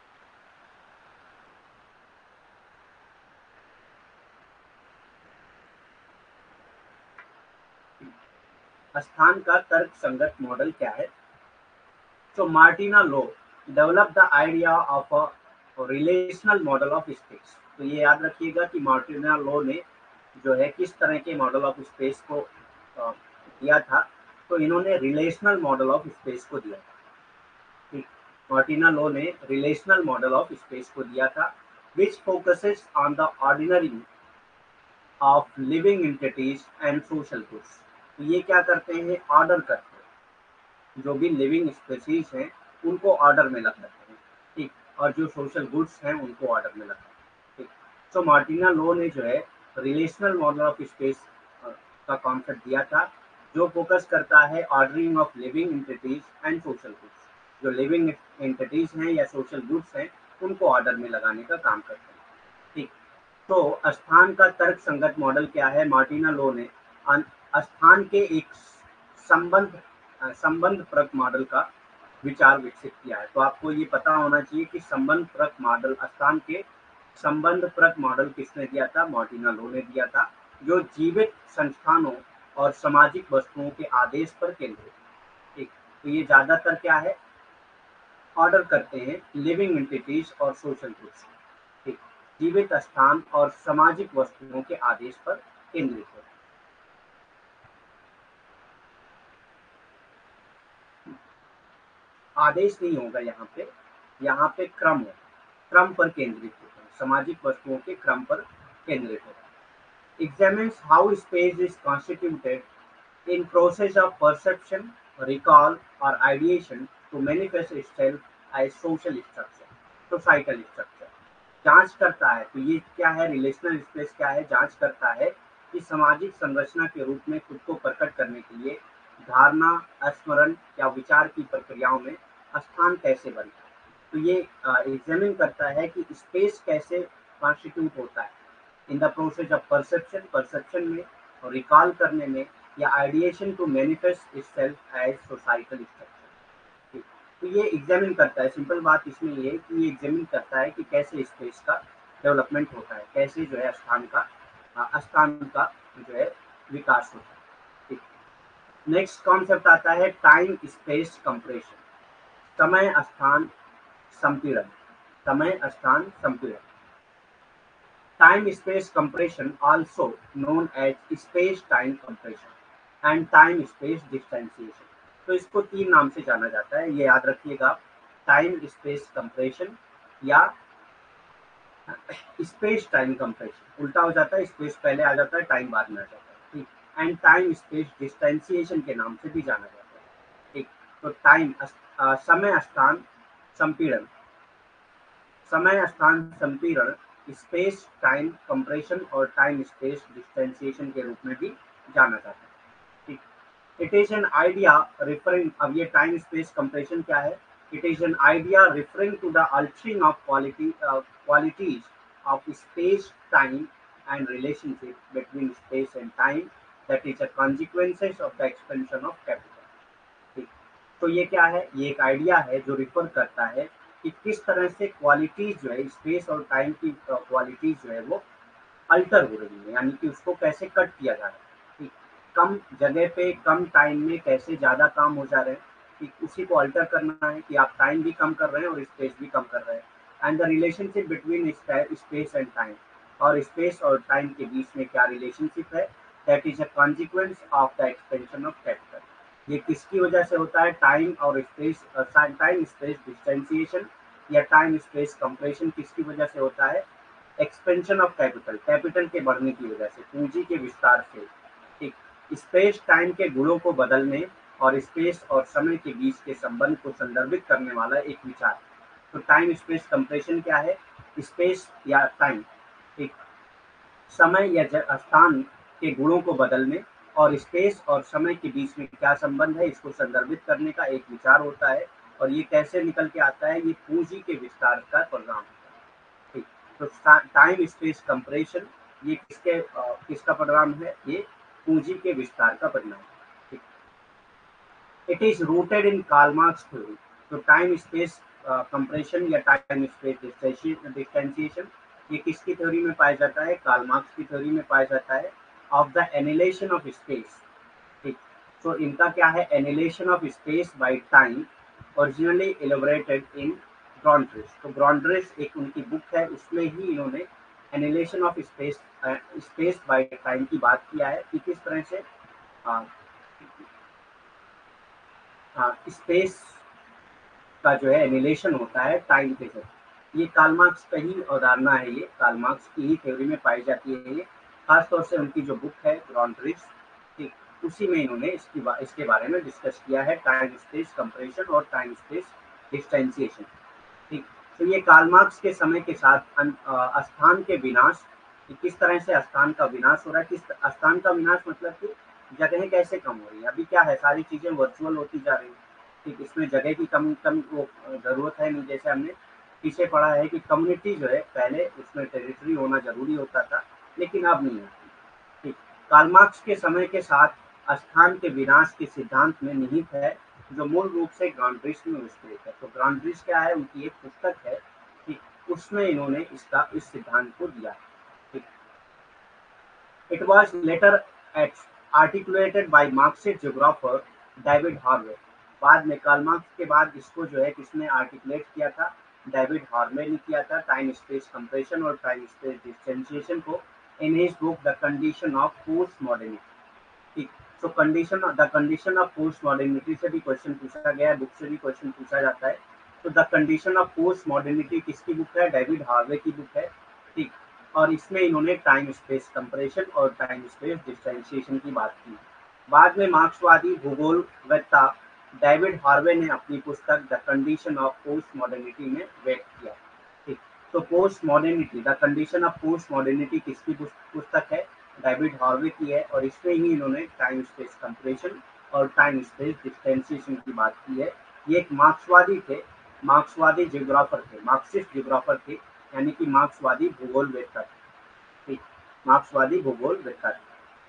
स्थान का तर्क संगत मॉडल क्या है? So Martina Low developed the idea of a relational model of space। तो ये याद रखिएगा कि मार्टिना लो ने जो है किस तरह के मॉडल ऑफ स्पेस को अ, दिया था। तो इन्होंने रिलेशनल मॉडल ऑफ स्पेस को दिया था। ठीक, मार्टिना लो ने रिलेशनल मॉडल ऑफ स्पेस को दिया था which focuses on the ordinary of living entities and social goods. तो ये क्या करते हैं? ऑर्डर करते हैं, जो भी लिविंग स्पेसीज हैं उनको ऑर्डर में रख सकते हैं। ठीक, और जो सोशल गुड्स हैं उनको ऑर्डर में रखते हैं। ठीक, तो मार्टिना लो ने जो है रिलेशनल मॉडल ऑफ स्पेस का कॉन्सेप्ट दिया था, जो फोकस करता है ordering of living entities and social goods. जो लिविंग एंटिटीज हैं या सोशल गुड्स हैं, उनको ऑर्डर में लगाने का काम करते हैं। ठीक। तो स्थान का तर्क संगत मॉडल क्या है? मार्टिना लो ने अन- स्थान के एक संबंध अ, संबंध परक मॉडल का विचार विकसित किया है। तो आपको ये पता होना चाहिए कि संबंध परक मॉडल, स्थान के संबंध परक मॉडल किसने दिया था? मार्टिना लो ने दिया था, जो जीवित संस्थानों और सामाजिक वस्तुओं के आदेश पर केंद्रित है। ठीक। तो ये ज्यादातर क्या है? ऑर्डर करते हैं लिविंग एंटिटीज और सोशल गुड्स। ठीक। जीवित स्थान और सामाजिक वस्तुओं के आदेश पर केंद्रित है। आदेश नहीं होगा यहाँ पे, यहाँ पे क्रम है, क्रम पर केंद्रित होता है, सामाजिक वस्तुओं के क्रम पर केंद्रित होता है। Examines how space is constituted in process of perception, recall और ideation to manifest itself as social structure, societal structure. जांच करता है, तो ये क्या है? रिलेशनल स्पेस क्या है? जांच करता है कि सामाजिक संरचना के रूप में खुद को प्रकट करने के लिए धारणा, स्मरण या विचार की प्रक्रियाओं में स्थान कैसे बनता है। तो ये एग्जामिन करता है कि स्पेस कैसे कॉन्स्टिट्यूट होता है in the process of perception, perception में और रिकॉल करने में, या ideation to manifest itself as societal structure. तो ये एग्जामिन करता है, सिंपल बात इसमें ये है कि ये एग्जामिन करता है कि कैसे स्पेस का डेवलपमेंट होता है, कैसे जो है स्थान का अ, स्थान का जो है विकास होता है। ठीक। नेक्स्ट कॉन्सेप्ट आता है टाइम स्पेस कंप्रेशन, समय स्थान संपीड़न, समय स्थान संपीड़न। Time space compression also known as space time compression and time space distanciation. तो इसको तीन नाम से जाना जाता है, ये याद रखिएगा। टाइम स्पेस कंप्रेशन या स्पेस टाइम कंप्रेशन, उल्टा हो जाता है, स्पेस पहले आ जाता है, टाइम बाद में आ जाता है। ठीक। एंड टाइम स्पेस डिस्टेंसिएशन के नाम से भी जाना जाता है। ठीक। तो टाइम समय स्थान संपीड़न, समय स्थान संपीड़न स्पेस टाइम कंप्रेशन और टाइम स्पेस डिस्टेंसिएशन के रूप में भी जाना जाता है। ठीक। It is an idea referring, अब ये टाइम स्पेस कंप्रेशन क्या है? It is an idea referring to the altering of quality qualities of space time and relationship between space and time that is a consequences of the expansion of capital. ठीक। तो ये क्या है? ये एक आइडिया है जो रिफर करता है कि किस तरह से क्वालिटीज जो है, स्पेस और टाइम की क्वालिटीज जो है वो अल्टर हो रही है, यानी कि उसको कैसे कट किया जा रहा है। ठीक। कम जगह पे कम टाइम में कैसे ज्यादा काम हो जा रहे हैं। ठीक। उसी को अल्टर करना है कि आप टाइम भी कम कर रहे हैं और स्पेस भी कम कर रहे हैं। And the relationship between space and time, और स्पेस और टाइम के बीच में क्या रिलेशनशिप है? That is a consequence of the expansion of capital. ये किसकी वजह से होता है? टाइम और स्पेस, टाइम स्पेस डिस्टेंसिएशन या टाइम स्पेस कंप्रेशन किसकी वजह से होता है? एक्सपेंशन ऑफ कैपिटल, कैपिटल के बढ़ने की वजह से, पूंजी के विस्तार से। ठीक। स्पेस टाइम के गुणों को बदलने और स्पेस और समय के बीच के संबंध को संदर्भित करने वाला एक विचार। तो टाइम स्पेस कंप्रेशन क्या है? स्पेस या टाइम, ठीक, समय या स्थान के गुणों को बदलने और स्पेस और समय के बीच में क्या संबंध है, इसको संदर्भित करने का एक विचार होता है। और ये कैसे निकल के आता है? ये पूंजी के विस्तार का परिणाम होता है। ठीक। तो टाइम स्पेस कंप्रेशन ये किसके आ, किसका परिणाम है? ये पूंजी के विस्तार का परिणाम है। ठीक। It is rooted in Karl Marx theory. तो टाइम स्पेस कंप्रेशन या टाइम स्पेस डिस्टेंसिएशन ये किसकी थ्योरी में पाया जाता है? कार्ल मार्क्स की थ्योरी में पाया जाता है, of the annihilation of space. ठीक। तो इनका क्या है? Annihilation of space by time, originally elaborated in Grundrisse. तो ग्रॉन्ड्रिस एक उनकी बुक है, उसमें ही इन्होंने annihilation of space space by time की बात किया है कि किस तरह से स्पेस का जो है एनिलेशन होता है टाइम के साथ। ये कार्ल मार्क्स का ही अवधारणा है, ये कार्ल मार्क्स की ही थ्योरी में पाई जाती है। ये खासतौर से उनकी जो बुक है ग्रॉन्ड्रिस, ठीक, उसी में इन्होंने इसकी बा, इसके बारे में डिस्कस किया है, टाइम स्पेस कंप्रेशन और टाइम स्पेस डिस्टेंसिएशन। ठीक। तो ये कार्ल मार्क्स के समय के साथ स्थान के विनाश कि किस तरह से स्थान का विनाश हो रहा है। किस स्थान का विनाश मतलब कि जगह कैसे कम हो रही है। अभी क्या है, सारी चीजें वर्चुअल होती जा रही है, ठीक, इसमें जगह की कम कम वो जरूरत है नहीं। जैसे हमने पीछे पढ़ा है कि कम्युनिटी जो है पहले उसमें टेरिटरी होना जरूरी होता था, लेकिन अब नहीं होती। ठीक, कार्ल मार्क्स के समय के साथ स्थान के विनाश के सिद्धांत में निहित है, जो मूल रूप से ग्रांड्रिश में विस्तृत है। तो ग्रांड्रिश क्या है, उनकी एक पुस्तक है, ठीक, उसमें इन्होंने इसका इस सिद्धांत को दिया। ठीक, it was later articulated by Marxist geographer David Harvey. बाद में कार्ल मार्क्स के बाद इसको जो है किसने आर्टिकुलेट किया था, डेविड हार्वे ने किया था, टाइम स्पेस कंप्रेशन और टाइम स्पेस डिस्टेंशिएशन को, in his book the condition of post modernity. ठीक, तो condition the condition of post modernity से भी क्वेश्चन पूछा गया है, बुक से भी क्वेश्चन पूछा जाता है। तो the condition of post modernity किसकी बुक है, डेविड हार्वे की बुक है। ठीक, और इसमें इन्होंने टाइम स्पेस कंप्रेशन और टाइम स्पेस डिस्टेंशिएशन की बात की। बाद में मार्क्सवादी भूगोलवेत्ता डेविड हार्वे ने अपनी पुस्तक the condition of post modernity में व्यक्त किया। ठीक, तो post modernity the condition of post modernity किसकी पुस्तक है, डेविड हार्वे की है, और इसमें ही इन्होंने टाइम स्पेस कंप्रेशन और टाइम स्पेस डिस्टेंशिएशन की बात की है। ये एक मार्क्सवादी थे, मार्क्सवादी जियोग्राफर थे, मार्क्सिस्ट जियोग्राफर थे, यानी कि मार्क्सवादी भूगोलवेत्ता थे। ठीक, मार्क्सवादी भूगोलवेत्ता थे।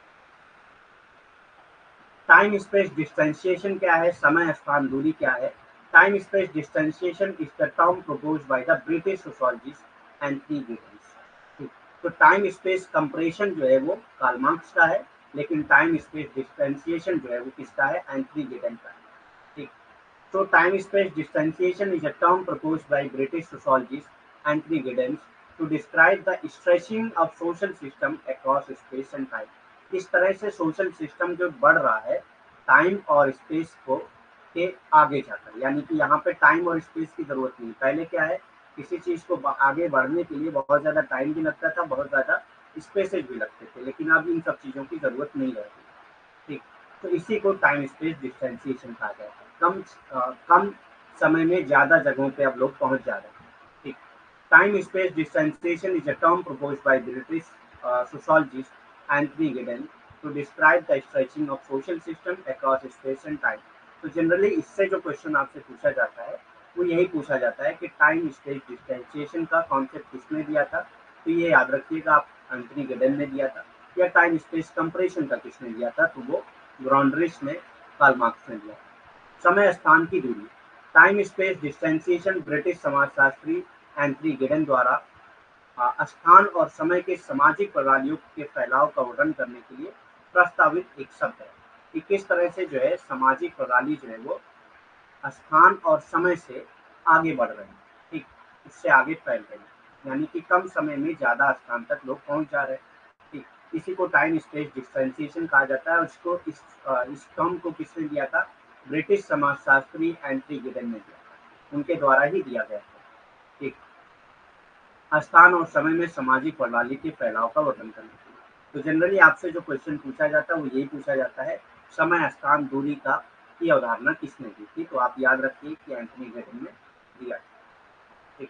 टाइम स्पेस डिस्टेंशिएशन क्या है, समय स्थान दूरी क्या है। Time space distanciation is the term proposed by the British sociologist Anthony Giddens. ठीक, तो टाइम स्पेस कंप्रेशन जो है वो कार्ल मार्क्स का है, लेकिन टाइम स्पेस डिस्टेंशिएशन जो है वो किसका है, एंथनी गिडन का है। ठीक, so time space distanciation is a term proposed by British sociologist Anthony Giddens to describe the stretching of social system across space and time। इस तरह से सोशल सिस्टम जो बढ़ रहा है टाइम और स्पेस को के आगे जाकर, यानी कि यहाँ पे टाइम और स्पेस की जरूरत नहीं। पहले क्या है, किसी चीज को आगे बढ़ने के लिए बहुत ज्यादा टाइम भी लगता था, बहुत ज्यादा स्पेसेज भी लगते थे, लेकिन अब इन सब चीजों की जरूरत नहीं रहती। ठीक, तो इसी को टाइम स्पेस डिस्टेंसिएशन कहा जाता है। कम आ, कम समय में ज्यादा जगहों पे अब लोग पहुंच जा रहे हैं। ठीक, time space distanciation is a term proposed by British sociologist Anthony Gidden to describe the stretching of social system across space and time. तो जनरली इससे जो क्वेश्चन आपसे पूछा जाता है वो यही पूछा जाता है कि टाइम स्पेस डिस्टेंसिएशन का कॉन्सेप्ट किसने दिया था। तो ये याद रखिएगा, आप एंथनी गिडन ने दिया था। या टाइम स्पेस कंप्रेशन का किसने दिया था, तो वो ग्रांड्रिश ने, कार्ल मार्क्स ने दिया। समय स्थान की दूरी, टाइम स्पेस डिस्टेंसिएशन ब्रिटिश समाजशास्त्री एंथनी गिडन द्वारा स्थान और समय के सामाजिक प्रणालियों के फैलाव का वर्णन करने के लिए प्रस्तावित एक शब्द है कि किस तरह से जो है सामाजिक प्रणाली जो है वो स्थान और समय से आगे बढ़ रहे हैं। ठीक, इससे आगे फैल रहे हैं, यानी कि कम समय में ज्यादा स्थान तक लोग पहुंच जा रहे हैं। ठीक, इसी को टाइम स्पेस डिस्टेंसिएशन कहा जाता है। और इसको इस इस टर्म को किसने दिया था, ब्रिटिश समाजशास्त्री एंथनी गिडन ने दिया था, उनके द्वारा ही दिया गया था। ठीक, स्थान और समय में सामाजिक प्रणाली के फैलाव का वर्णन करने के लिए। तो जनरली आपसे जो क्वेश्चन पूछा जाता है वो यही पूछा जाता है, समय स्थान दूरी का की अवधारणा किसने दी थी। तो आप याद रखिए कि एंथनी गिडन ने दिया। ठीक,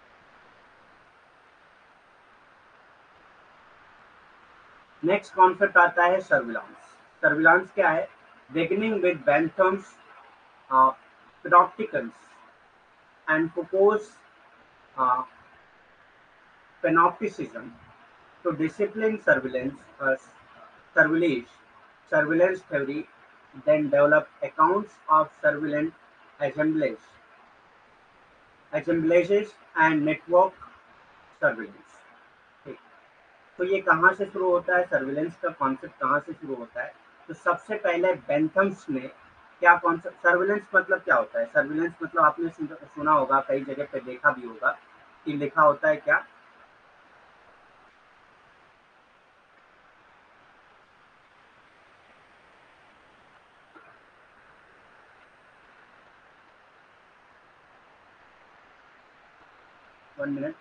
नेक्स्ट कॉन्सेप्ट आता है सर्विलांस। सर्विलांस क्या है, beginning with Bentham's panopticons and Foucault's uh, panopticism to discipline surveillance, uh, surveillance, surveillance theory, then developed accounts of surveillance assemblage, assemblages and network surveillance। ठीक, तो ये कहाँ से शुरू होता है, सर्विलेंस का कॉन्सेप्ट कहाँ से शुरू होता है। तो सबसे पहले बेंथम्स ने क्या कॉन्सेप्ट, सर्विलेंस मतलब क्या होता है, सर्विलेंस मतलब आपने सुना होगा, कई जगह पे देखा भी होगा कि लिखा होता है क्या, वन मिनट,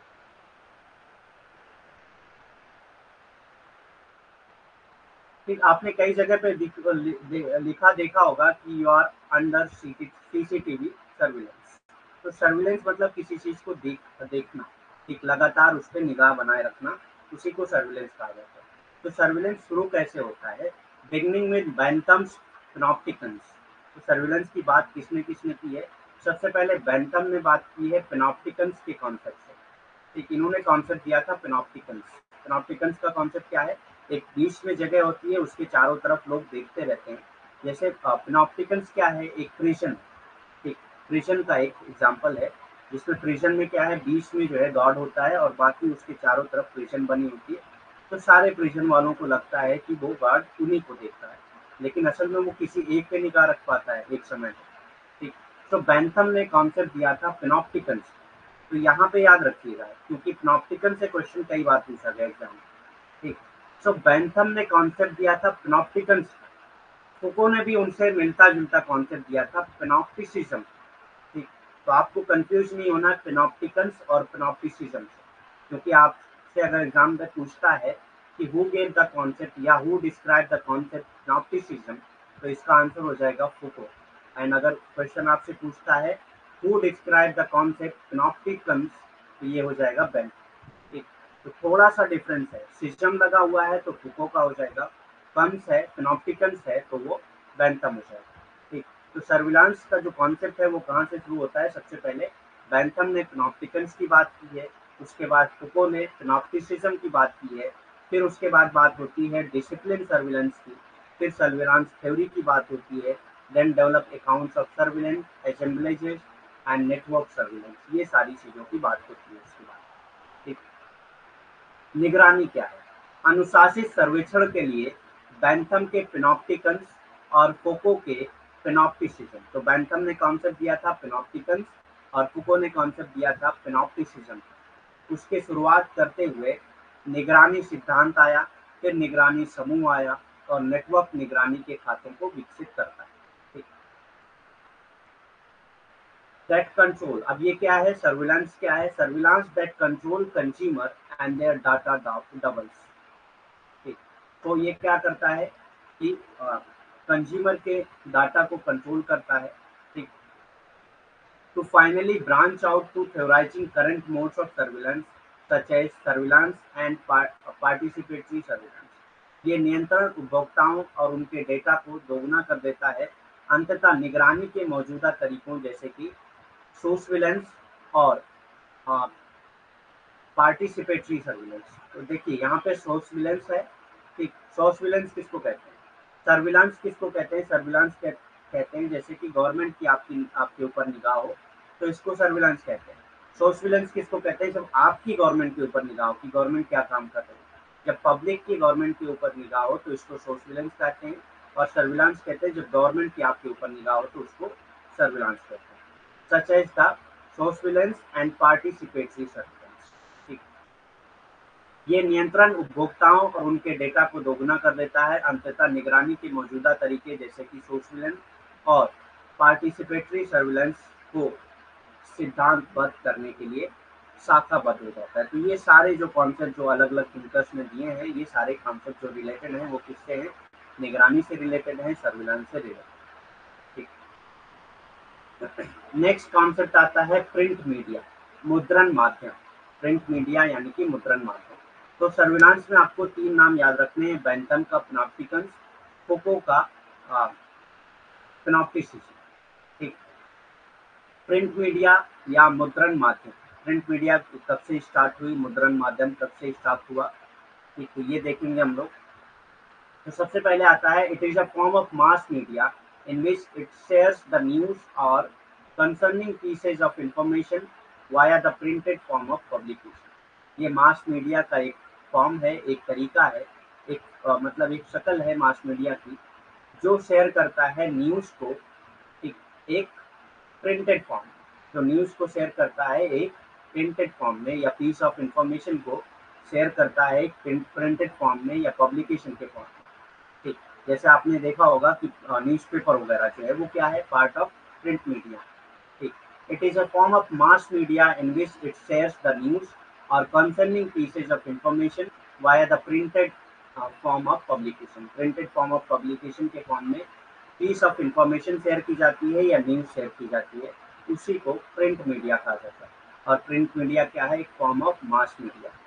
ठीक, आपने कई जगह पे लिखा देखा होगा कि you are under CCTV surveillance. तो सर्विलेंस मतलब किसी चीज को देख देखना, ठीक, लगातार उस पर निगाह बनाए रखना, उसी को सर्विलेंस कहा जाता है। तो सर्विलेंस शुरू कैसे होता है? Beginning with Bentham's panopticons. तो सर्विलेंस की बात किसने किसने की है? सबसे पहले बेंथम ने बात की है पैनोप्टिकन्स के कॉन्सेप्ट से। ठीक, इन्होंने कॉन्सेप्ट दिया था पैनोप्टिकन्स। पैनोप्टिकन्स का कॉन्सेप्ट क्या है? एक बीच में जगह होती है, उसके चारों तरफ लोग देखते रहते हैं। जैसे पैनोप्टिकन्स क्या है? एक प्रिजन। ठीक, प्रिजन का एक एग्जांपल है, जिसमें प्रिजन में क्या है, बीच में जो है गार्ड होता है और बाकी उसके चारों तरफ प्रिजन बनी होती है। तो सारे प्रिजन वालों को लगता है कि वो गार्ड उन्हीं को देखता है, लेकिन असल में वो किसी एक पे निगाह रख पाता है एक समय में। ठीक, तो बेंथम ने कॉन्सेप्ट दिया था पैनोप्टिकन्स। तो यहाँ पे याद रखिएगा, क्योंकि पैनोप्टिकन से क्वेश्चन कई बार पूछा गया एग्जाम में। ठीक, सो बेंथम ने कॉन्सेप्ट दिया था पैनोप्टिकन्स। फुको ने भी उनसे मिलता जुलता कॉन्सेप्ट दिया था पैनोप्टिसिज्म। ठीक, तो आपको कंफ्यूज नहीं होना पैनोप्टिकन्स और पैनोप्टिसिज्म से, क्योंकि आपसे अगर एग्जाम में पूछता है कि हु गेव द कॉन्सेप्ट या who describe the concept panopticism, तो इसका आंसर हो जाएगा फुको। एंड अगर क्वेश्चन आपसे पूछता है who describe the concept panopticons, तो ये हो जाएगा बेंथम। ठीक, तो थोड़ा सा डिफरेंस है, सिस्टम लगा हुआ है तो फुको का हो जाएगा, कम्स है पैनोप्टिकन्स है तो वो बेंथम हो जाएगा। ठीक, तो सर्विलांस का जो कॉन्सेप्ट है वो कहाँ से शुरू होता है? सबसे पहले बेंथम ने पैनोप्टिकन्स की बात की है, उसके बाद फुको ने पैनोप्टिसिज्म की बात की है, फिर उसके बाद बात होती है डिसिप्लिन सर्विलेंस की, फिर सर्विलांस थ्योरी की बात होती है, then develop accounts of surveillance, assemblages and network surveillance, ये सारी चीजों की बात होती है उसके बाद। ठीक, निगरानी क्या है? अनुशासित सर्वेक्षण के लिए बेंथम के पैनोप्टिकन्स और फुको के पैनोप्टिसिज्म। तो बेंथम ने कॉन्सेप्ट दिया था पैनोप्टिकन्स और फुको ने कॉन्सेप्ट दिया था पैनोप्टिसिज्म। उसके शुरुआत करते हुए निगरानी सिद्धांत आया, फिर निगरानी समूह आया और नेटवर्क निगरानी के खातों को विकसित करता है। ठीक, दैट कंट्रोल, अब ये क्या है? सर्विलांस क्या है? Surveillance that control consumer and their data doubles. ठीक, तो ये क्या करता है कि कंज्यूमर के डाटा को कंट्रोल करता है। ठीक, to finally branch out to theorizing current modes of surveillance such as surveillance and par- participatory surveillance। ये नियंत्रण उपभोक्ताओं और उनके डेटा को दोगुना कर देता है। अंततः निगरानी के मौजूदा तरीकों जैसे कि सोर्सविलेंस और पार्टिसिपेटरी सर्विलेंस। तो देखिए यहाँ पे सोर्सविलेंस है। ठीक, सोर्सविलेंस किसको कहते हैं? सर्विलांस किसको कहते हैं? सर्विलांस कह, कहते हैं जैसे कि गवर्नमेंट की आपकी आपके ऊपर निगाह हो, तो इसको सर्विलांस कहते हैं। सोर्सविलेंस किसको कहते हैं? जब आपकी गवर्नमेंट के ऊपर निगाह हो कि गवर्नमेंट क्या काम कर रही है। जब पब्लिक की गवर्नमेंट के ऊपर निगाह हो तो इसको सोर्सविलेंस कहते हैं, और सर्विलांस कहते हैं जब गवर्नमेंट की आपके ऊपर निगाह हो तो उसको सर्विलांस कहते हैं। Such as the sousveillance and participatory surveillance. ठीक, ये नियंत्रण उपभोक्ताओं और उनके डेटा को दोगुना कर देता है। अंततः निगरानी के मौजूदा तरीके जैसे कि सोर्सविलेंस और पार्टिसिपेटरी सर्विलेंस को सिद्धांतबद्ध करने के लिए शाखाबद्ध हो जाता है। तो ये सारे जो कॉन्सेप्ट जो अलग अलग थिंकर्स ने दिए हैं, ये सारे कॉन्सेप्ट जो रिलेटेड हैं वो किससे हैं? निगरानी से रिलेटेड है, सर्विलांस से रिलेटेड। ठीक, नेक्स्ट कॉन्सेप्ट आता है प्रिंट मीडिया, मुद्रण माध्यम। प्रिंट मीडिया यानी कि मुद्रण माध्यम। तो सर्विलांस में आपको तीन नाम याद रखने हैं, बेंथम का पैनोप्टिकन्स, फुको का पैनोप्टिसिज्म। ठीक, प्रिंट मीडिया या मुद्रण माध्यम। प्रिंट मीडिया कब से स्टार्ट हुई, मुद्रण माध्यम कब से स्टार्ट हुआ? ठीक, तो ये देखेंगे हम लोग। तो सबसे पहले आता है it is a form of mass media in which it shares the news और concerning pieces of information via the printed form of publication. ये मास मीडिया का एक फॉर्म है, एक तरीका है, एक आ, मतलब एक शक्ल है मास मीडिया की, जो शेयर करता है न्यूज को एक, एक प्रिंटेड फॉर्म, जो न्यूज को शेयर करता है एक प्रिंटेड फॉर्म में, या पीस ऑफ इंफॉर्मेशन को शेयर करता है एक प्रिंटेड फॉर्म में या पब्लिकेशन के फॉर्म में। ठीक, जैसे आपने देखा होगा कि न्यूज़पेपर वगैरह जो है वो क्या है? Part of print media. ठीक, it is a form of mass media in which it shares the news और concerning pieces of information via the printed form of publication. Printed form of publication के फॉर्म में पीस ऑफ इंफॉर्मेशन शेयर की जाती है या न्यूज शेयर की जाती है, उसी को प्रिंट मीडिया कहा जाता है। और प्रिंट मीडिया क्या है? एक फॉर्म ऑफ मास मीडिया।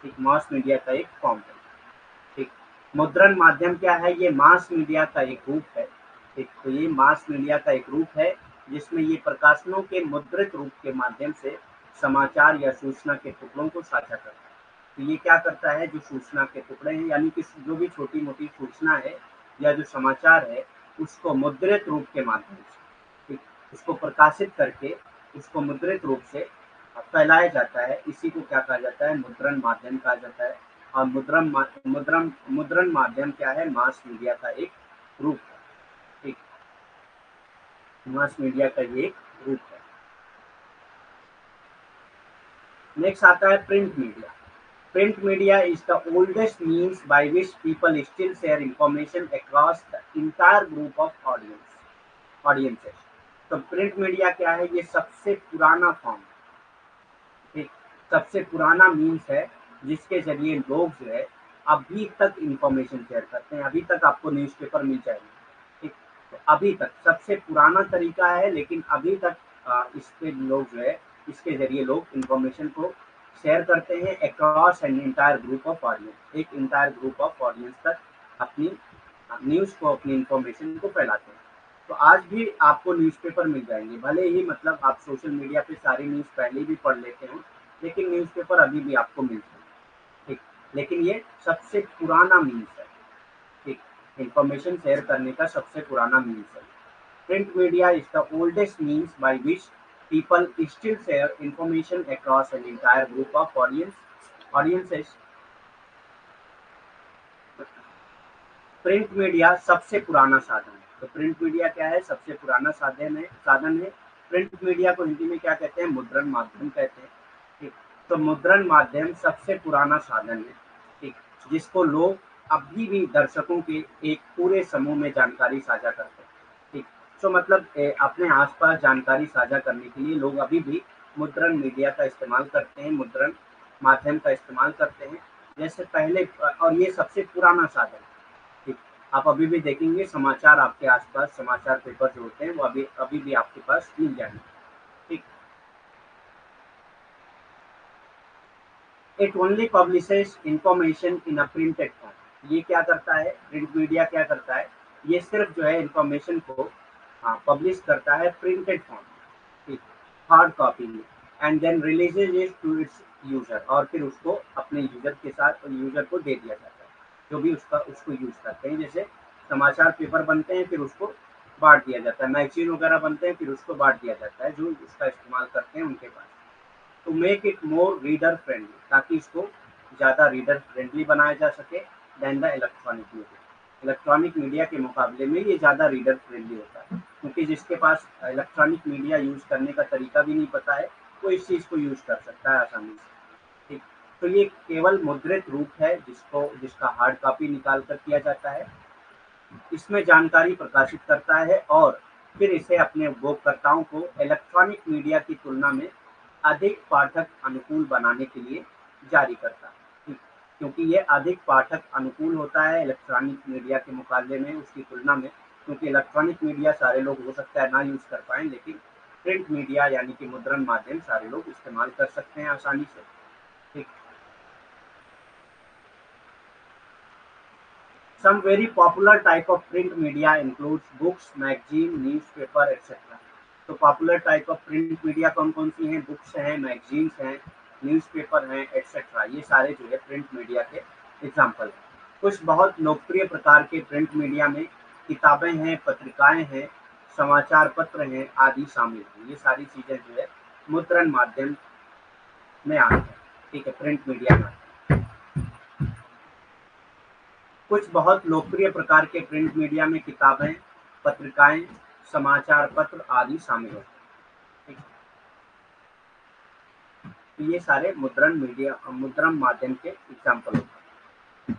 ठीक, मास मीडिया का एक फॉर्म है। ठीक, मुद्रण माध्यम क्या है? ये मास मीडिया का एक रूप है। ठीक, तो ये मास मीडिया का एक रूप है जिसमें ये प्रकाशनों के मुद्रित रूप के माध्यम से समाचार या सूचना के टुकड़ों को साझा करता है। तो ये क्या करता है? जो सूचना के टुकड़े हैं, यानी कि जो भी छोटी मोटी सूचना है या जो समाचार है, उसको मुद्रित रूप के माध्यम से, ठीक, उसको प्रकाशित करके उसको मुद्रित रूप से फैलाया जाता है। इसी को क्या कहा जाता है? मुद्रण माध्यम कहा जाता है। और मुद्रण मा, मुद्रण मुद्रण माध्यम क्या है? मास मीडिया का एक रूप है। ठीक, मास मीडिया का ये एक रूप है। नेक्स्ट आता है print media. Print media is the oldest means by which people still share information across the entire group of audience audiences. तो प्रिंट मीडिया क्या है? ये सबसे पुराना फॉर्म, ठीक, सबसे पुराना मीन्स है जिसके जरिए लोग जो है अभी तक इंफॉर्मेशन शेयर करते हैं। अभी तक आपको न्यूज़पेपर मिल जाएंगे, ठीक, तो अभी तक सबसे पुराना तरीका है, लेकिन अभी तक आ, इस पे लोग जो है इसके जरिए लोग इंफॉर्मेशन को शेयर करते हैं across an entire group of audience. एक इंटायर ग्रुप ऑफ ऑडियंस तक अपनी न्यूज़ को, अपनी इंफॉर्मेशन को फैलाते हैं। तो आज भी आपको न्यूज़पेपर मिल जाएंगे, भले ही मतलब आप सोशल मीडिया पे सारी न्यूज़ पहले भी पढ़ लेते हो, लेकिन न्यूज़पेपर अभी भी आपको मिलते हैं। ठीक, लेकिन ये सबसे पुराना मीन्स है। ठीक, इंफॉर्मेशन शेयर करने का सबसे पुराना मीन्स है। Print media is the oldest means by which people still share information across an entire group of audience audiences. Print media सबसे पुराना साधन है। तो प्रिंट मीडिया क्या है? सबसे पुराना साधन है साधन है प्रिंट मीडिया को हिंदी में क्या कहते हैं? मुद्रण माध्यम कहते हैं। ठीक, तो मुद्रण माध्यम सबसे पुराना साधन है, ठीक, जिसको लोग अभी भी दर्शकों के एक पूरे समूह में जानकारी साझा करते हैं। ठीक, तो मतलब ए, अपने आसपास जानकारी साझा करने के लिए लोग अभी भी मुद्रण मीडिया का इस्तेमाल करते हैं, मुद्रण माध्यम का इस्तेमाल करते हैं। जैसे पहले, और ये सबसे पुराना साधन है। ठीक, आप अभी भी देखेंगे समाचार आपके आसपास, समाचार पेपर जो होते हैं वो अभी अभी भी आपके पास मिल जाएंगे। ठीक, it only publishes information in a printed form. ये क्या करता है? प्रिंट मीडिया क्या करता है? ये सिर्फ जो है इंफॉर्मेशन को पब्लिश करता है प्रिंटेड फॉर्म, ठीक, हार्ड कॉपी में, and then releases it to its user, और फिर उसको अपने यूजर के साथ यूजर को दे दिया जाता है, जो भी उसका उसको यूज करते हैं। जैसे समाचार पेपर बनते हैं, फिर उसको बांट दिया जाता है, मैगजीन वगैरह बनते हैं, फिर उसको बांट दिया जाता है जो इसका इस्तेमाल करते हैं उनके पास। To make it more reader friendly, ताकि इसको ज़्यादा रीडर फ्रेंडली बनाया जा सके then the electronic media. Electronic media के मुकाबले में ये ज़्यादा रीडर फ्रेंडली होता है, क्योंकि जिसके पास इलेक्ट्रॉनिक मीडिया यूज़ करने का तरीका भी नहीं पता है, वो इस चीज़ को यूज़ कर सकता है आसानी से। ठीक, तो ये केवल मुद्रित रूप है जिसको जिसका हार्ड कॉपी निकाल कर किया जाता है। इसमें जानकारी प्रकाशित करता है और फिर इसे अपने उपयोगकर्ताओं को इलेक्ट्रॉनिक मीडिया की तुलना में अधिक पाठक अनुकूल बनाने के लिए जारी करता है। ठीक, क्योंकि ये अधिक पाठक अनुकूल होता है इलेक्ट्रॉनिक मीडिया के मुकाबले में, उसकी तुलना में, क्योंकि इलेक्ट्रॉनिक मीडिया सारे लोग हो सकता है ना यूज कर पाए, लेकिन प्रिंट मीडिया यानी कि मुद्रण माध्यम सारे लोग इस्तेमाल कर सकते हैं आसानी से। ठीक, some very popular type of print media includes books, magazine, newspaper, et cetera. तो popular type of print media कौन कौन सी हैं? बुक्स हैं, मैगजीन्स हैं, न्यूज़पेपर हैं, एटसेट्रा। ये सारे जो है प्रिंट मीडिया के एग्जाम्पल हैं। कुछ बहुत लोकप्रिय प्रकार के प्रिंट मीडिया में किताबें हैं, पत्रिकाएं हैं, समाचार पत्र हैं आदि शामिल हैं। ये सारी चीजें जो है मुद्रण माध्यम में आती हैं, ठीक है, प्रिंट मीडिया में। कुछ बहुत लोकप्रिय प्रकार के प्रिंट मीडिया में किताबें, पत्रिकाएं, समाचार पत्र आदि शामिल होते हैं। तो ये सारे मुद्रण मीडिया मुद्रण माध्यम के एग्जाम्पल होते हैं।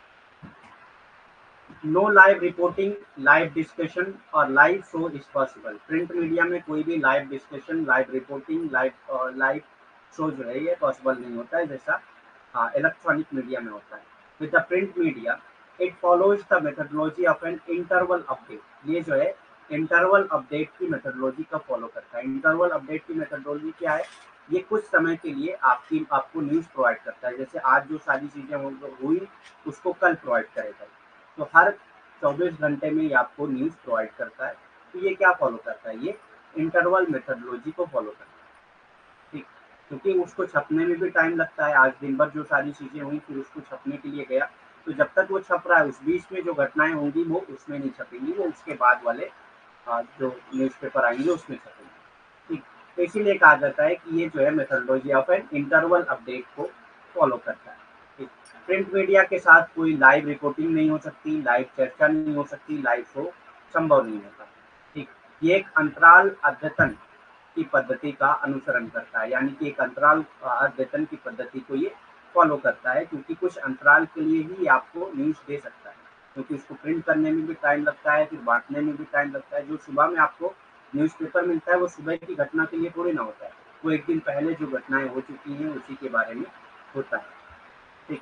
No live reporting, live discussion और live show is possible. Print media में कोई भी live discussion, live reporting, live live show जो है ये पॉसिबल नहीं होता है, जैसा इलेक्ट्रॉनिक मीडिया में होता है। With the print media it follows the methodology of an interval update. ये जो है इंटरवल अपडेट की मेथोडोलॉजी का फॉलो करता है। इंटरवल अपडेट की मेथोडोलॉजी क्या है? ये कुछ समय के लिए आपकी आपको न्यूज़ प्रोवाइड करता है। जैसे आज जो सारी चीज़ें हो हुई उसको कल प्रोवाइड करेगा। तो हर चौबीस घंटे में ये आपको न्यूज़ प्रोवाइड करता है। तो ये क्या फॉलो करता है, ये इंटरवल मेथडोलॉजी को फॉलो करता है। ठीक, क्योंकि उसको छपने में भी टाइम लगता है। आज दिन भर जो सारी चीज़ें हुई फिर उसको छपने के लिए गया, तो जब तक वो छप रहा है उस बीच में जो घटनाएं होंगी वो उसमें नहीं छपेंगी, वो उसके बाद वाले आ, जो न्यूज़पेपर आएंगे उसमें छपेंगे। ठीक, तो इसीलिए कहा जाता है कि ये जो है methodology of an interval update को फॉलो करता है। ठीक, प्रिंट मीडिया के साथ कोई लाइव रिपोर्टिंग नहीं हो सकती, लाइव चर्चा नहीं हो सकती, लाइव शो संभव नहीं होता। ठीक, ये एक अंतराल अद्यतन की पद्धति का अनुसरण करता है, यानी कि एक अंतराल अद्यतन की पद्धति को ये फॉलो करता है, क्योंकि कुछ अंतराल के लिए ही आपको न्यूज़ दे सकता है, क्योंकि उसको प्रिंट करने में भी टाइम लगता है, फिर बांटने में भी टाइम लगता है। जो सुबह में आपको न्यूज़पेपर मिलता है वो सुबह की घटना के लिए थोड़ी ना होता है, वो एक दिन पहले जो घटनाएं हो चुकी हैं उसी के बारे में होता है। ठीक,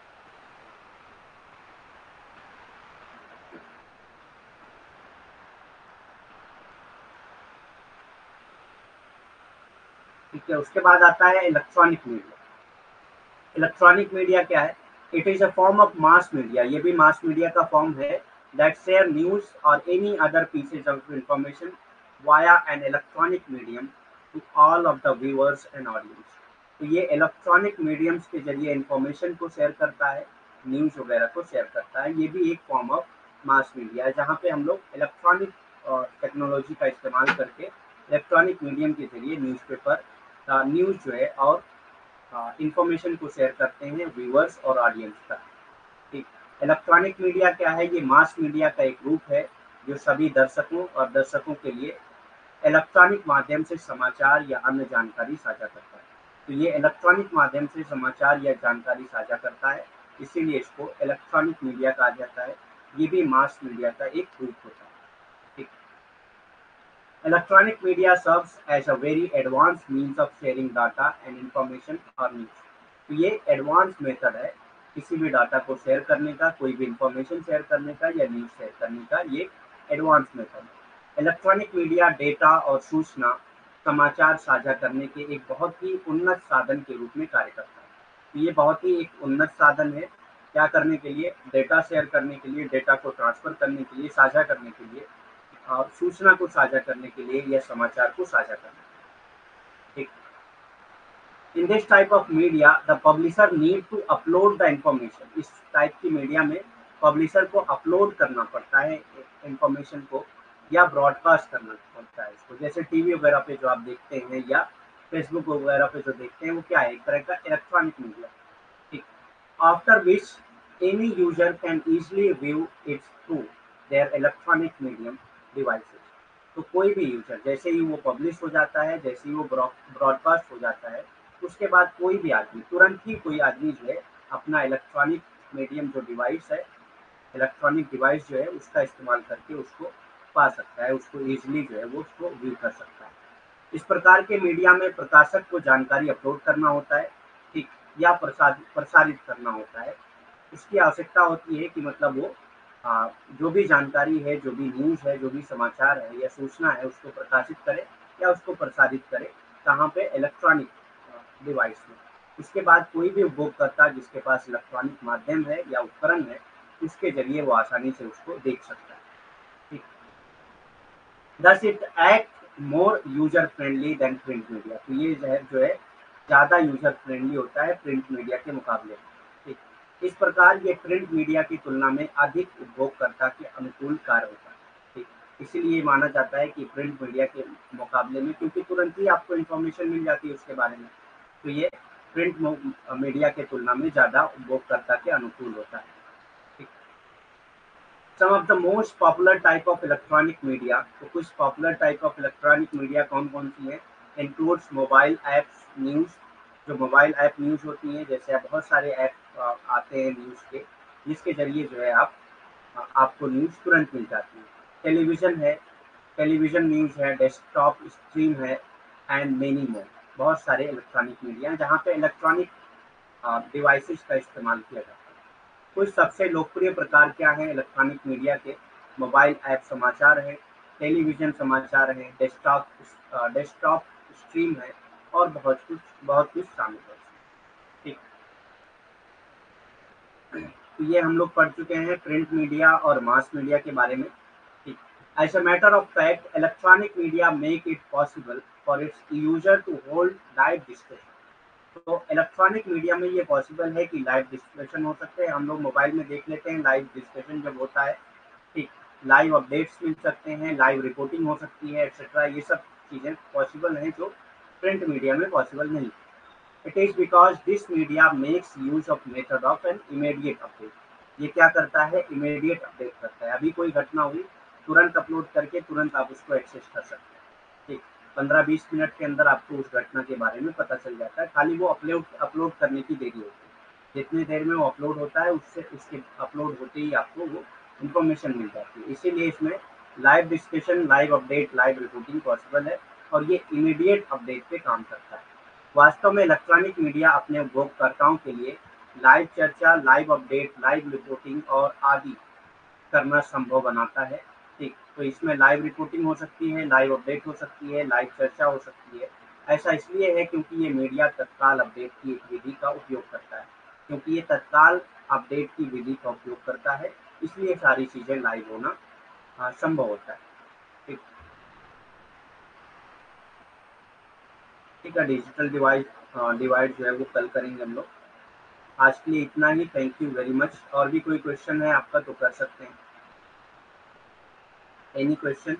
ठीक है। उसके बाद आता है इलेक्ट्रॉनिक मीडिया। इलेक्ट्रॉनिक मीडिया क्या है? It is a form of mass media, ये भी मास मीडिया का फॉर्म है, दैट शेयर न्यूज और any other pieces of information via an electronic medium to all of the viewers and audience. तो ये इलेक्ट्रॉनिक मीडियम्स के जरिए इंफॉर्मेशन को शेयर करता है, न्यूज वगैरह को शेयर करता है। ये भी एक फॉर्म ऑफ मास मीडिया है, जहाँ पे हम लोग इलेक्ट्रॉनिक टेक्नोलॉजी का इस्तेमाल करके इलेक्ट्रॉनिक मीडियम के जरिए न्यूज़पेपर न्यूज़ जो है और इंफॉर्मेशन को शेयर करते हैं व्यूअर्स और ऑडियंस तक। ठीक, इलेक्ट्रॉनिक मीडिया क्या है? ये मास मीडिया का एक रूप है जो सभी दर्शकों और दर्शकों के लिए इलेक्ट्रॉनिक माध्यम से समाचार या अन्य जानकारी साझा करता है। तो ये इलेक्ट्रॉनिक माध्यम से समाचार या जानकारी साझा करता है, इसीलिए इसको इलेक्ट्रॉनिक मीडिया कहा जाता है। ये भी मास मीडिया का एक रूप होता है। ठीक, electronic media serves as a very advanced means of sharing data and information or news। तो ये एडवांस मेथड है किसी भी डाटा को शेयर करने का, कोई भी इंफॉर्मेशन शेयर करने का या न्यूज शेयर करने का, ये एडवांस मेथड है। इलेक्ट्रॉनिक मीडिया डेटा और सूचना समाचार साझा करने के एक बहुत ही उन्नत साधन के रूप में कार्य करता है। तो ये बहुत ही एक उन्नत साधन है, क्या करने के लिए? डेटा शेयर करने के लिए, डेटा को ट्रांसफर करने के लिए, साझा करने के लिए, और सूचना को साझा करने के लिए या समाचार को साझा करने के लिए। ठीक, in this type of media the publisher need to upload the information. इस टाइप की मीडिया में पब्लिशर को अपलोड करना पड़ता है इंफॉर्मेशन को, या ब्रॉडकास्ट करना पड़ता है इसको। जैसे टीवी वगैरह पे जो आप देखते हैं या फेसबुक वगैरह पे जो देखते हैं, वो क्या है? एक तरह का इलेक्ट्रॉनिक मीडिया। ठीक, after which any user can easily view its through their electronic medium devices. तो कोई भी यूजर जैसे ही वो पब्लिश हो जाता है, जैसे ही वो ब्रॉडकास्ट हो जाता है, उसके बाद कोई भी आदमी, तुरंत ही कोई आदमी जो है अपना इलेक्ट्रॉनिक मीडियम जो डिवाइस है, इलेक्ट्रॉनिक डिवाइस जो है उसका इस्तेमाल करके उसको पा सकता है, उसको इजिली जो है वो उसको व्यू कर सकता है। इस प्रकार के मीडिया में प्रकाशक को जानकारी अपलोड करना होता है, ठीक, या प्रसाद प्रसारित करना होता है। उसकी आवश्यकता होती है कि मतलब वो आ, जो भी जानकारी है, जो भी न्यूज़ है, जो भी समाचार है या सूचना है, उसको प्रकाशित करे या उसको प्रसारित करे। कहाँ पे? इलेक्ट्रॉनिक डिवाइस में। उसके बाद कोई भी उपभोक्ता जिसके पास इलेक्ट्रॉनिक माध्यम है या उपकरण है, उसके जरिए वो आसानी से उसको देख सकता है। ठीक, thus it act more user friendly than print media. तो ये जो है जो है ज़्यादा यूजर फ्रेंडली होता है प्रिंट मीडिया के मुकाबले में। ठीक, इस प्रकार ये प्रिंट मीडिया की तुलना में अधिक उपभोगकर्ता के अनुकूल कार्य होता है। ठीक, इसीलिए माना जाता है कि प्रिंट मीडिया के मुकाबले में, क्योंकि तुरंत ही आपको इन्फॉर्मेशन मिल जाती है उसके बारे में, तो ये प्रिंट मीडिया के तुलना में ज़्यादा उपभोगकर्ता के अनुकूल होता है। ठीक, some of the most popular type of electronic media. तो कुछ popular type of electronic media कौन कौन सी है? Includes mobile apps news. जो मोबाइल ऐप न्यूज़ होती हैं, जैसे आप बहुत सारे ऐप आते हैं न्यूज़ के, जिसके जरिए जो है आप आ, आपको न्यूज़ तुरंत मिल जाती है। टेलीविज़न है, टेलीविज़न न्यूज़ है, डेस्कटॉप स्ट्रीम है, एंड मेनी मोर। बहुत सारे इलेक्ट्रॉनिक मीडिया हैं जहाँ पे इलेक्ट्रॉनिक डिवाइसेस का इस्तेमाल किया जाता है। कुछ सबसे लोकप्रिय प्रकार क्या हैं इलेक्ट्रॉनिक मीडिया के? मोबाइल ऐप समाचार है, टेलीविज़न समाचार है, डेस्कटॉप डेस्कटॉप स्ट्रीम है, और बहुत कुछ बहुत कुछ शामिल है। ठीक, तो ये हम लोग पढ़ चुके हैं प्रिंट मीडिया और मास मीडिया के बारे में। ठीक, as a matter of fact electronic media make it possible for its user to hold live discussion. तो इलेक्ट्रॉनिक मीडिया में ये पॉसिबल है कि लाइव डिस्कशन हो सकते हैं, हम लोग मोबाइल में देख लेते हैं लाइव डिस्कशन जब होता है। ठीक, लाइव अपडेट्स मिल सकते हैं, लाइव रिपोर्टिंग हो सकती है, एक्सेट्रा, ये सब चीज़ें पॉसिबल हैं जो प्रिंट मीडिया में पॉसिबल नहीं। It is because this media makes use of method of an immediate update. ये क्या करता है, इमीडिएट अपडेट करता है। अभी कोई घटना हुई, तुरंत अपलोड करके तुरंत आप उसको एक्सेस कर सकते हैं। ठीक, पंद्रह बीस मिनट के अंदर आपको उस घटना के बारे में पता चल जाता है, खाली वो अपलोड अपलोड करने की देरी होती है। जितनी देर में वो अपलोड होता है उससे उसके अपलोड होते ही आपको वो इन्फॉर्मेशन मिल जाती है। इसीलिए इसमें live discussion, live update, live reporting possible है और ये इमीडिएट अपडेट पे काम करता है। वास्तव में इलेक्ट्रॉनिक मीडिया अपने उपभोक्ताओं के लिए लाइव चर्चा, लाइव अपडेट, लाइव रिपोर्टिंग और आदि करना संभव बनाता है। ठीक, तो इसमें लाइव रिपोर्टिंग हो सकती है, लाइव अपडेट हो सकती है, लाइव चर्चा हो सकती है। ऐसा इसलिए है क्योंकि ये मीडिया तत्काल अपडेट की एक विधि का उपयोग करता है। क्योंकि ये तत्काल अपडेट की विधि का उपयोग करता है, इसलिए सारी चीज़ें लाइव होना हाँ, संभव होता है। ठीक, ठीक है, डिजिटल डिवाइस डिवाइड जो है वो कल करेंगे हम लोग। आज के लिए इतना ही, थैंक यू वेरी मच। और भी कोई क्वेश्चन है आपका तो कर सकते हैं। Any question?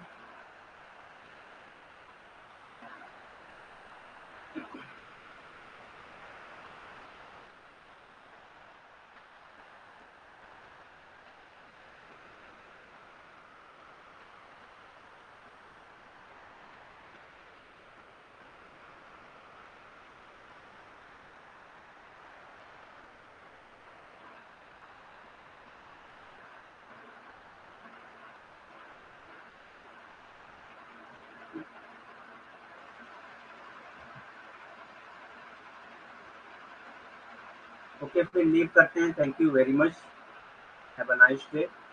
ओके, फिर लीव करते हैं। Thank you very much, have a nice day.